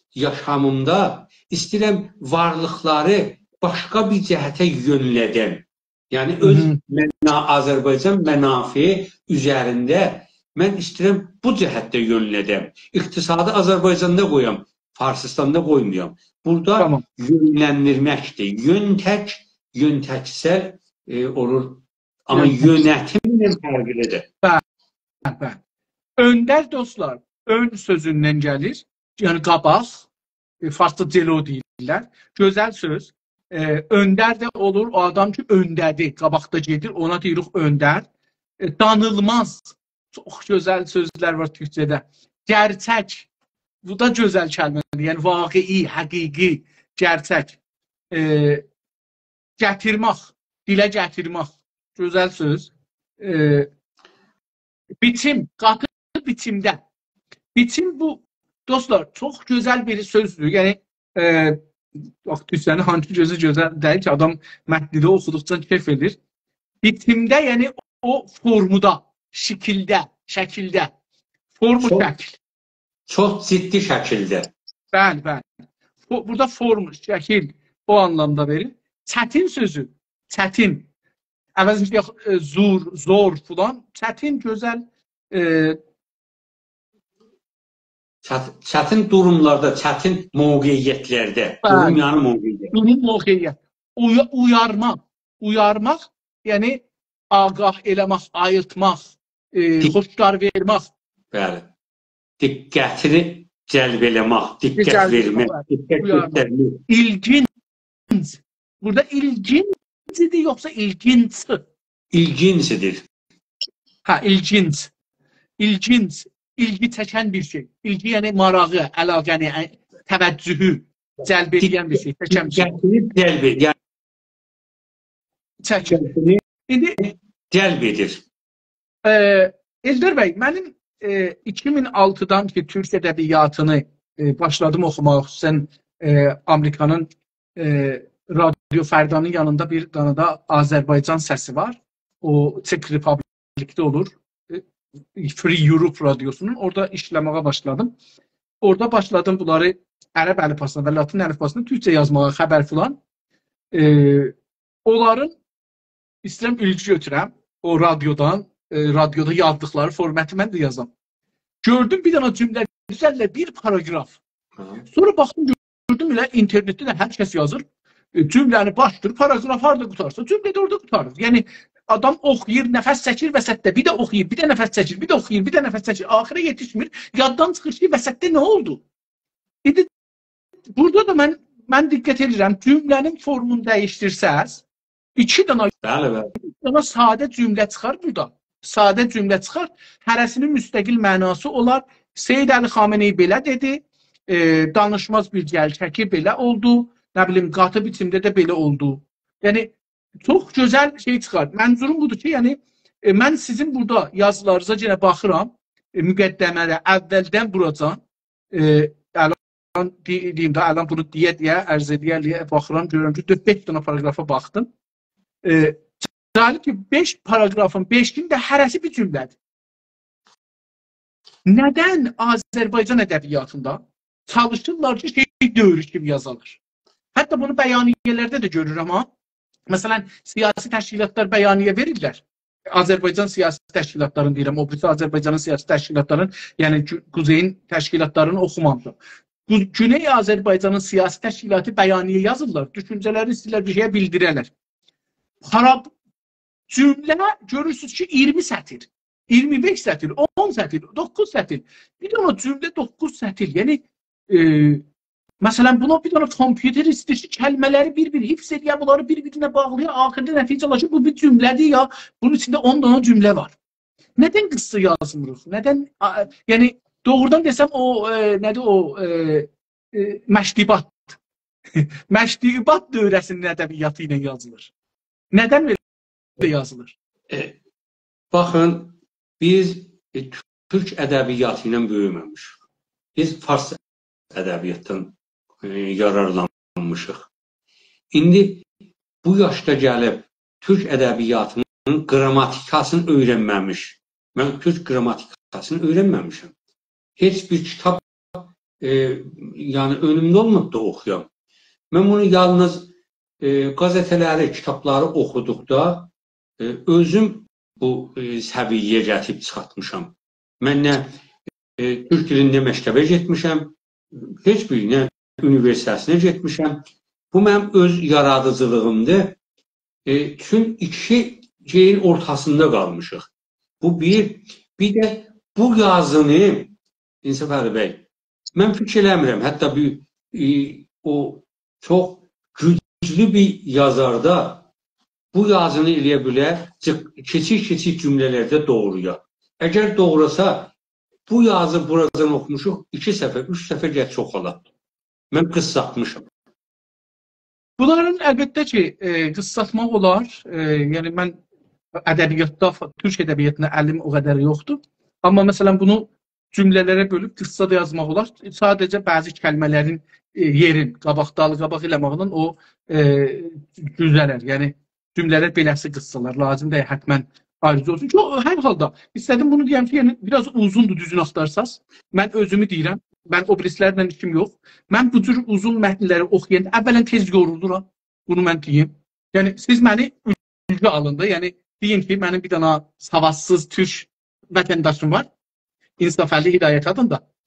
yaşamımda istəyirəm varlıqları başqa bir cəhətə yönlədəm. Yəni öz məna, Azərbaycan mənafi üzərində mən istəyirəm bu cəhətdə yönlədəm. İqtisadı Azərbaycanda qoyam, Farsistanda qoymayam. Burada tamam. Yönləndirməkdir. Yöntək, yöntəksəl e, olur. Amma yönetimlə fərqlidir. Bəli, bəli. Öndər dostlar, ön sözündən gəlir. Yəni qabaq, e, farsça celo deyirlər. Gözəl söz. E, öndər də olur, o adam ki, öndədir, qabaqda gedir, ona deyirik öndər. E, danılmaz. Çox gözəl sözlər var Türkçədə. Gerçək. Bu da gözəl kəlmədir. Yəni vaqei, həqiqi, gerçək. E, gətirmək, dilə gətirmək. Gözəl söz. E, biçim, qatı biçimdə. Biçim bu dostlar, çox gözəl bir sözdür. Yəni, e, Türkçənin hansı gözü gözəl deyil ki, adam mətnidə oxuduqca keyf edir. Bitimdə, yəni o formuda, şəkildə, şəkildə, formu çox, şəkil. Çox ciddi şəkildə. Bəli, bəli. Burada form, şəkil o anlamda verir. Çətin sözü, çətin. Əvəzində zor, zor falan, çətin, gözəl, e, çətin durumlarda, çətin mövqeyiyyətlərdə, durum yəni mövqeyiyyət. Durum mövqeyiyyət. uy uyarmaq, uyarmaq, yəni ağah eləmək, ayırtmaq, e, xoşdar vermək. Bəli. Diqqətini cəlb eləmək, diqqət vermək, diqqət göstərmək. İlginc. Burada ilgincidir yoxsa ilginc? İlgincidir. Ha, ilginc. İlginc. İlgi çəkən bir şey. İlgi yəni marağı, əlaqəni, təvəccühü cəlb edən bir şey. Çəkən bir şey. Diqqətini cəlb edir. Çəkən. İndi cəlb edir. E, Eldar bəy, mənim e, iki min altıdan ki, Türk ədəbiyyatını e, başladım oxumaq, xüsusən e, Amerikanın e, Radio Fərdanın yanında bir dana da Azərbaycan səsi var. O Czech Republic'də olur. Free Europe radyosunun. Orada işləməyə başladım. Orada başladım bunları ərəb əlifbasına və latin əlifbasına türkçə yazmağa, xəbər filan. E, onların istəyirəm ilgi götürəm. O radyodan, e, radyoda yazdıqları formatı mən də yazam. Gördüm bir dana cümlə üzərlə bir paragraf. Sonra baxdım, gördüm elə internetdə də hər kəs yazır. E, cümləni başdır, paragraf harada qutarsa, cümlə də orada qutarır. Yəni adam oxuyur, nəfəs çəkir vəsətdə, bir də oxuyur, bir də nəfəs çəkir, bir də oxuyur, bir də nəfəs çəkir. Axirə yetişmir. Yaddan çıxır ki, vəsətdə nə oldu? İndi burada da mən mən diqqət edirəm, cümlənin formunu dəyişdirsəz, iki dana, bəli, bəli. iki dana sadə cümlə çıxar burada. Sadə cümlə çıxar. Hərəsinin müstəqil mənası olar. Seyid Əli Xameneyi belə dedi, e, danışmaz bir gəlçəki belə oldu, nə bilim, qatı biçimdə də belə oldu. Yəni, çox gözəl şey çıxar. Mənzurum budur ki, yəni, e, mən sizin burada yazılarınıza yenə baxıram, e, müqəddəmələ, əvvəldən buracan, e, əlan, deyim də, əlan bunu deyə deyə, ərz edə deyə baxıram, görürəm ki, dörd beş dana paragrafa baxdım. E, Cəlib ki, beş paragrafın beşində hərəsi bir cümlədir. Nədən Azərbaycan ədəbiyyatında çalışırlar ki, şey dövrü kimi yazılır? Hətta bunu bəyaniyələrdə də görürəm ha. Məsələn, siyasi təşkilatlar bəyaniyə verirlər. Azərbaycan siyasi təşkilatlarını deyirəm, o birisi Azərbaycanın siyasi təşkilatlarının, yəni Quzeyin təşkilatlarını oxumamışam. Güney Azərbaycanın siyasi təşkilatı bəyaniyə yazırlar, düşüncələrini istəyirlər, bir şeyə bildirərlər. Harab cümlə görürsünüz ki, iyirmi sətir, iyirmi beş sətir, on sətir, doqquz sətir. Bir dənə cümlə doqquz sətir. Yəni, e, məsələn, buna bir dənə kompüter istəyir ki, kəlmələri bir-bir hifz edir, bunları bir-birinə bağlayır, axırda nəticə alır, bu bir cümlədir ya, bunun içində on dənə cümlə var. Nədən qıssa yazmırıq? Nədən, a, yəni, doğrudan desəm, o, e, nədir o, e, e, məşdibat, məşdibat dövrəsinin ədəbiyyatı ilə yazılır. Nədən yazılır? E, baxın, biz e, Türk ədəbiyyatı ilə böyüməmişik. Biz Fars ədəbiyyatdan e, yararlanmışıq. İndi bu yaşda gəlib Türk ədəbiyyatının qrammatikasını öyrənməmiş. Mən Türk qrammatikasını öyrənməmişəm. Heç bir kitab e, yəni önümdə olmaqda oxuyam. Mən bunu yalnız e, qazetələri, kitabları oxuduqda e, özüm bu e, səviyyəyə gətirib çıxartmışam. Mən nə e, Türk dilində məktəbə getmişəm, heç bir nə universitetinə getmişəm. Bu mənim öz yaradıcılığımdır. E, tüm iki şeyin ortasında qalmışıq. Bu bir, bir də bu yazını, İnsaf Əli bəy, mən fikir eləmirəm. Hətta bir, e, o çox güclü bir yazarda bu yazını eləyə bilər, keçik-keçik cümlələrdə doğruya. Əgər doğrasa, bu yazı buradan oxumuşuq, iki səfər, üç səfər gəl çox ala. Mən qıssatmışam. Bunların əlbəttə ki, e, qıssatmaq olar. E, yəni, mən ədəbiyyatda, Türk ədəbiyyatında əlim o qədər yoxdur. Amma məsələn, bunu cümlələrə bölüb qıssa da yazmaq olar. Sadəcə bəzi kəlmələrin e, yerin, qabaq-dalı, qabaq eləmaqdan o e, düzələr. Yəni, cümlələr beləsi qıssalar lazım deyil, hətmən ayrıca olsun. Çox, hər halda istədim bunu deyəm ki, yəni, biraz uzundur düzün axtarsaz. Mən özümü deyirəm, mən o birislərlə işim yox. Mən bu cür uzun mətnləri oxuyanda əvvələn tez yorulduram, bunu mən deyim. Yəni, siz məni ülkə alında, yəni, deyin ki, mənim bir dana savadsız Türk vətəndaşım var, İnsaf Əli Hidayət adında.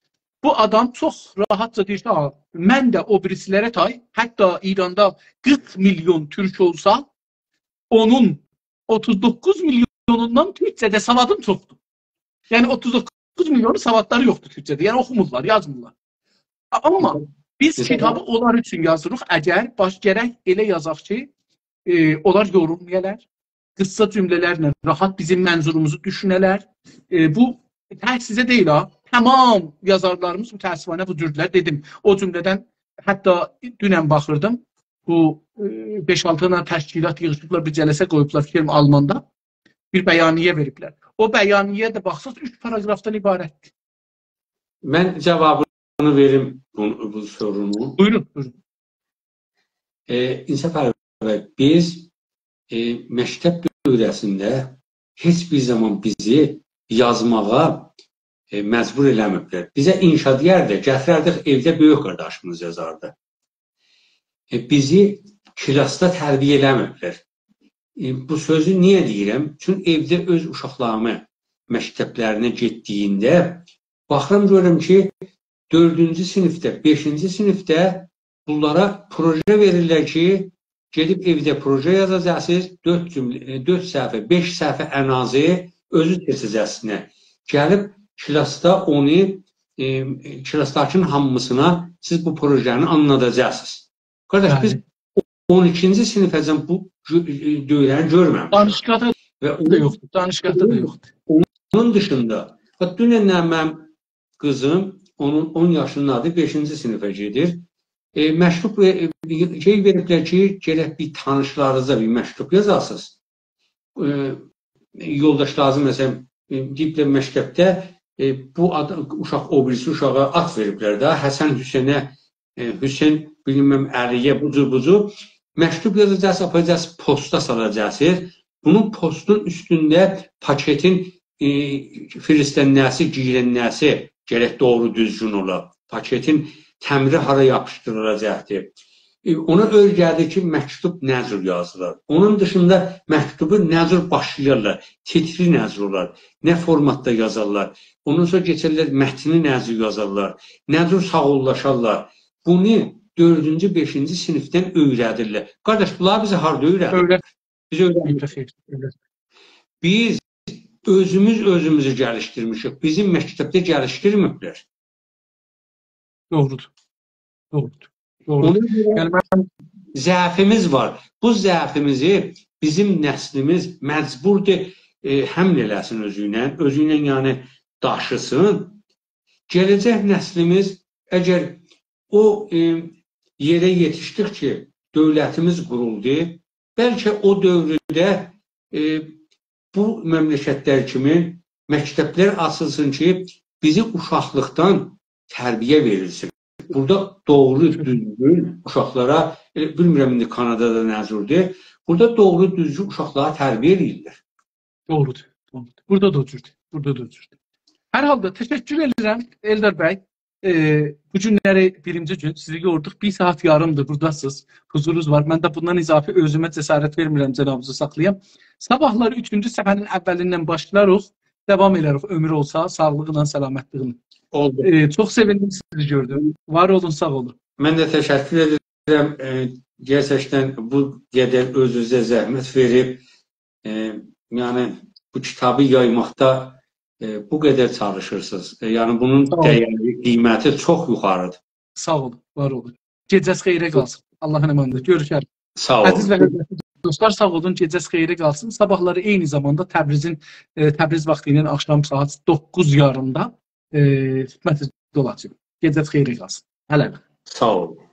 Bu adam çox rahatca deyir ki, mən də o birisilərə tay, hətta İranda qırx milyon türk olsa, onun otuz doqquz milyonundan Türkçədə savadım çoxdur. Yəni otuz doqquz milyonu savadları yoxdur Türkçədə. Yəni oxumurlar, yazmırlar. Amma biz kitabı onlar üçün yazırıq. Əgər baş gərək elə yazaq ki, e, onlar yorulmayalar, qısa cümlələrlə rahat bizim mənzurumuzu düşünələr. E, bu tək sizə deyil ha. Tamam yazarlarımız mütəəssifanə bu cürdülər. Dedim, o cümlədən hətta dünən baxırdım. Bu beş altı dənə təşkilat yığışıblar, bir cələsə qoyublar film Almanda. Bir bəyaniyə veriblər. O bəyaniyə də baxsaq üç paragrafdan ibarətdir. Mən cavabını verim bu, bu sorumu. Buyurun, buyurun. E, İnsaf Əliyev, biz e, məktəb dövrəsində heç bir zaman bizi yazmağa e, məcbur eləmiblər. Bizə inşa deyərdə, gətirərdik evdə böyük qardaşımız yazardı. E, bizi klasda tərbiyə eləmiblər. E, bu sözü niyə deyirəm? Çünki evdə öz uşaqlarımı məktəblərinə getdiyində baxıram, görürüm ki, dördüncü sinifdə, beşinci sinifdə bunlara proje verirlər ki, gedib evdə proje yazacaqsınız, dörd cümlə, dörd səhifə, beş səhifə ən azı özü seçəcəsinə. Gəlib klasda onu, e, klasdakının hamısına siz bu projəni anladacaqsınız. Qardaş, biz on ikinci sinifəcən bu dövrəni görməmişik. Danışqada da yoxdur. Danışqada da yoxdur. Onun dışında, dünən mənim qızım, onun on yaşındadır, beşinci sinifə gedir. E, məktub e, şey veriblər ki, gərək bir tanışlarınıza bir məktub yazasınız. E, yoldaşlarınızı, məsələn, e, deyiblər məktəbdə e, bu adam, uşaq, o birisi uşağa at veriblər də, Həsən Hüseynə, e, Hüseyn, bilməm, Əliyə, bucu, bucu, məktub yazacaqsınız, apacaqsınız, posta salacaqsınız. Bunun postun üstündə paketin e, firistlənməsi, giylənməsi gərək doğru düzgün ola. Paketin təmri hara yapışdırılacaqdır. E, ona öyrədir ki, məktub nəzr yazılır. Onun dışında məktubu nəzr başlayırlar, titri nəzr olar, nə formatda yazarlar. Ondan sonra keçərlər, mətni nəzr yazarlar, nəzr sağollaşarlar. Bunu dördüncü, beşinci sinifdən öyrədirlər. Qardaş, bunlar bizi harada öyrədir? Biz öyrədir. Biz özümüz özümüzü gəlişdirmişik. Bizim məktəbdə gəlişdirməklər. Doğrudur. Doğrudur. Doğrudur. Yəni, mən, zəfimiz var. Bu zəfimizi bizim nəslimiz məcburdur e, həml eləsin özüylə, özüylə yəni daşısın. Gələcək nəslimiz əgər o e, yerə yetişdik ki, dövlətimiz quruldu, bəlkə o dövrdə e, bu məmləkətlər kimi məktəblər açılsın ki, bizi uşaqlıqdan tərbiyə verilsin. Burada doğru düzgün uşaqlara, bilmirəm indi Kanadada nəzurdur, burada doğru düzgün uşaqlara tərbiyə edirlər. Doğrudur. Doğrudur. Burada da o cürdür. Burada da o cürdür. Hər halda təşəkkür edirəm Eldar bəy. E, bu günləri birinci gün sizi gördük. Bir saat yarımdır buradasınız. Huzurunuz var. Mən də bundan izafi özümə cəsarət vermirəm cənabınızı saxlayam. Sabahları üçüncü səfərin əvvəlindən başlarıq. Devam edərik ömür olsa, sağlığıyla, səlamətliğini. Oldu. Ee, çok sevindim sizi gördüm. Var olun, sağ olun. Mən də təşəkkür edirəm. E, gerçəkdən bu qədər özünüzə zəhmət verib, e, yəni bu kitabı yaymaqda e, bu qədər çalışırsınız. E, yəni bunun dəyəri, qiyməti çox yuxarıdır. Sağ olun, var olun. Gecəz xeyrə qalsın. Allahın əmanında. Görüşərik. Sağ olun. Əziz və hörmətli dostlar, sağ olun. Gecəz xeyrə qalsın. Sabahları eyni zamanda Təbrizin e, Təbriz vaxtı ilə axşam saat doqquz yarımda xidmət olacaq. Gecəz xeyrə qalsın. Hələ. Sağ olun.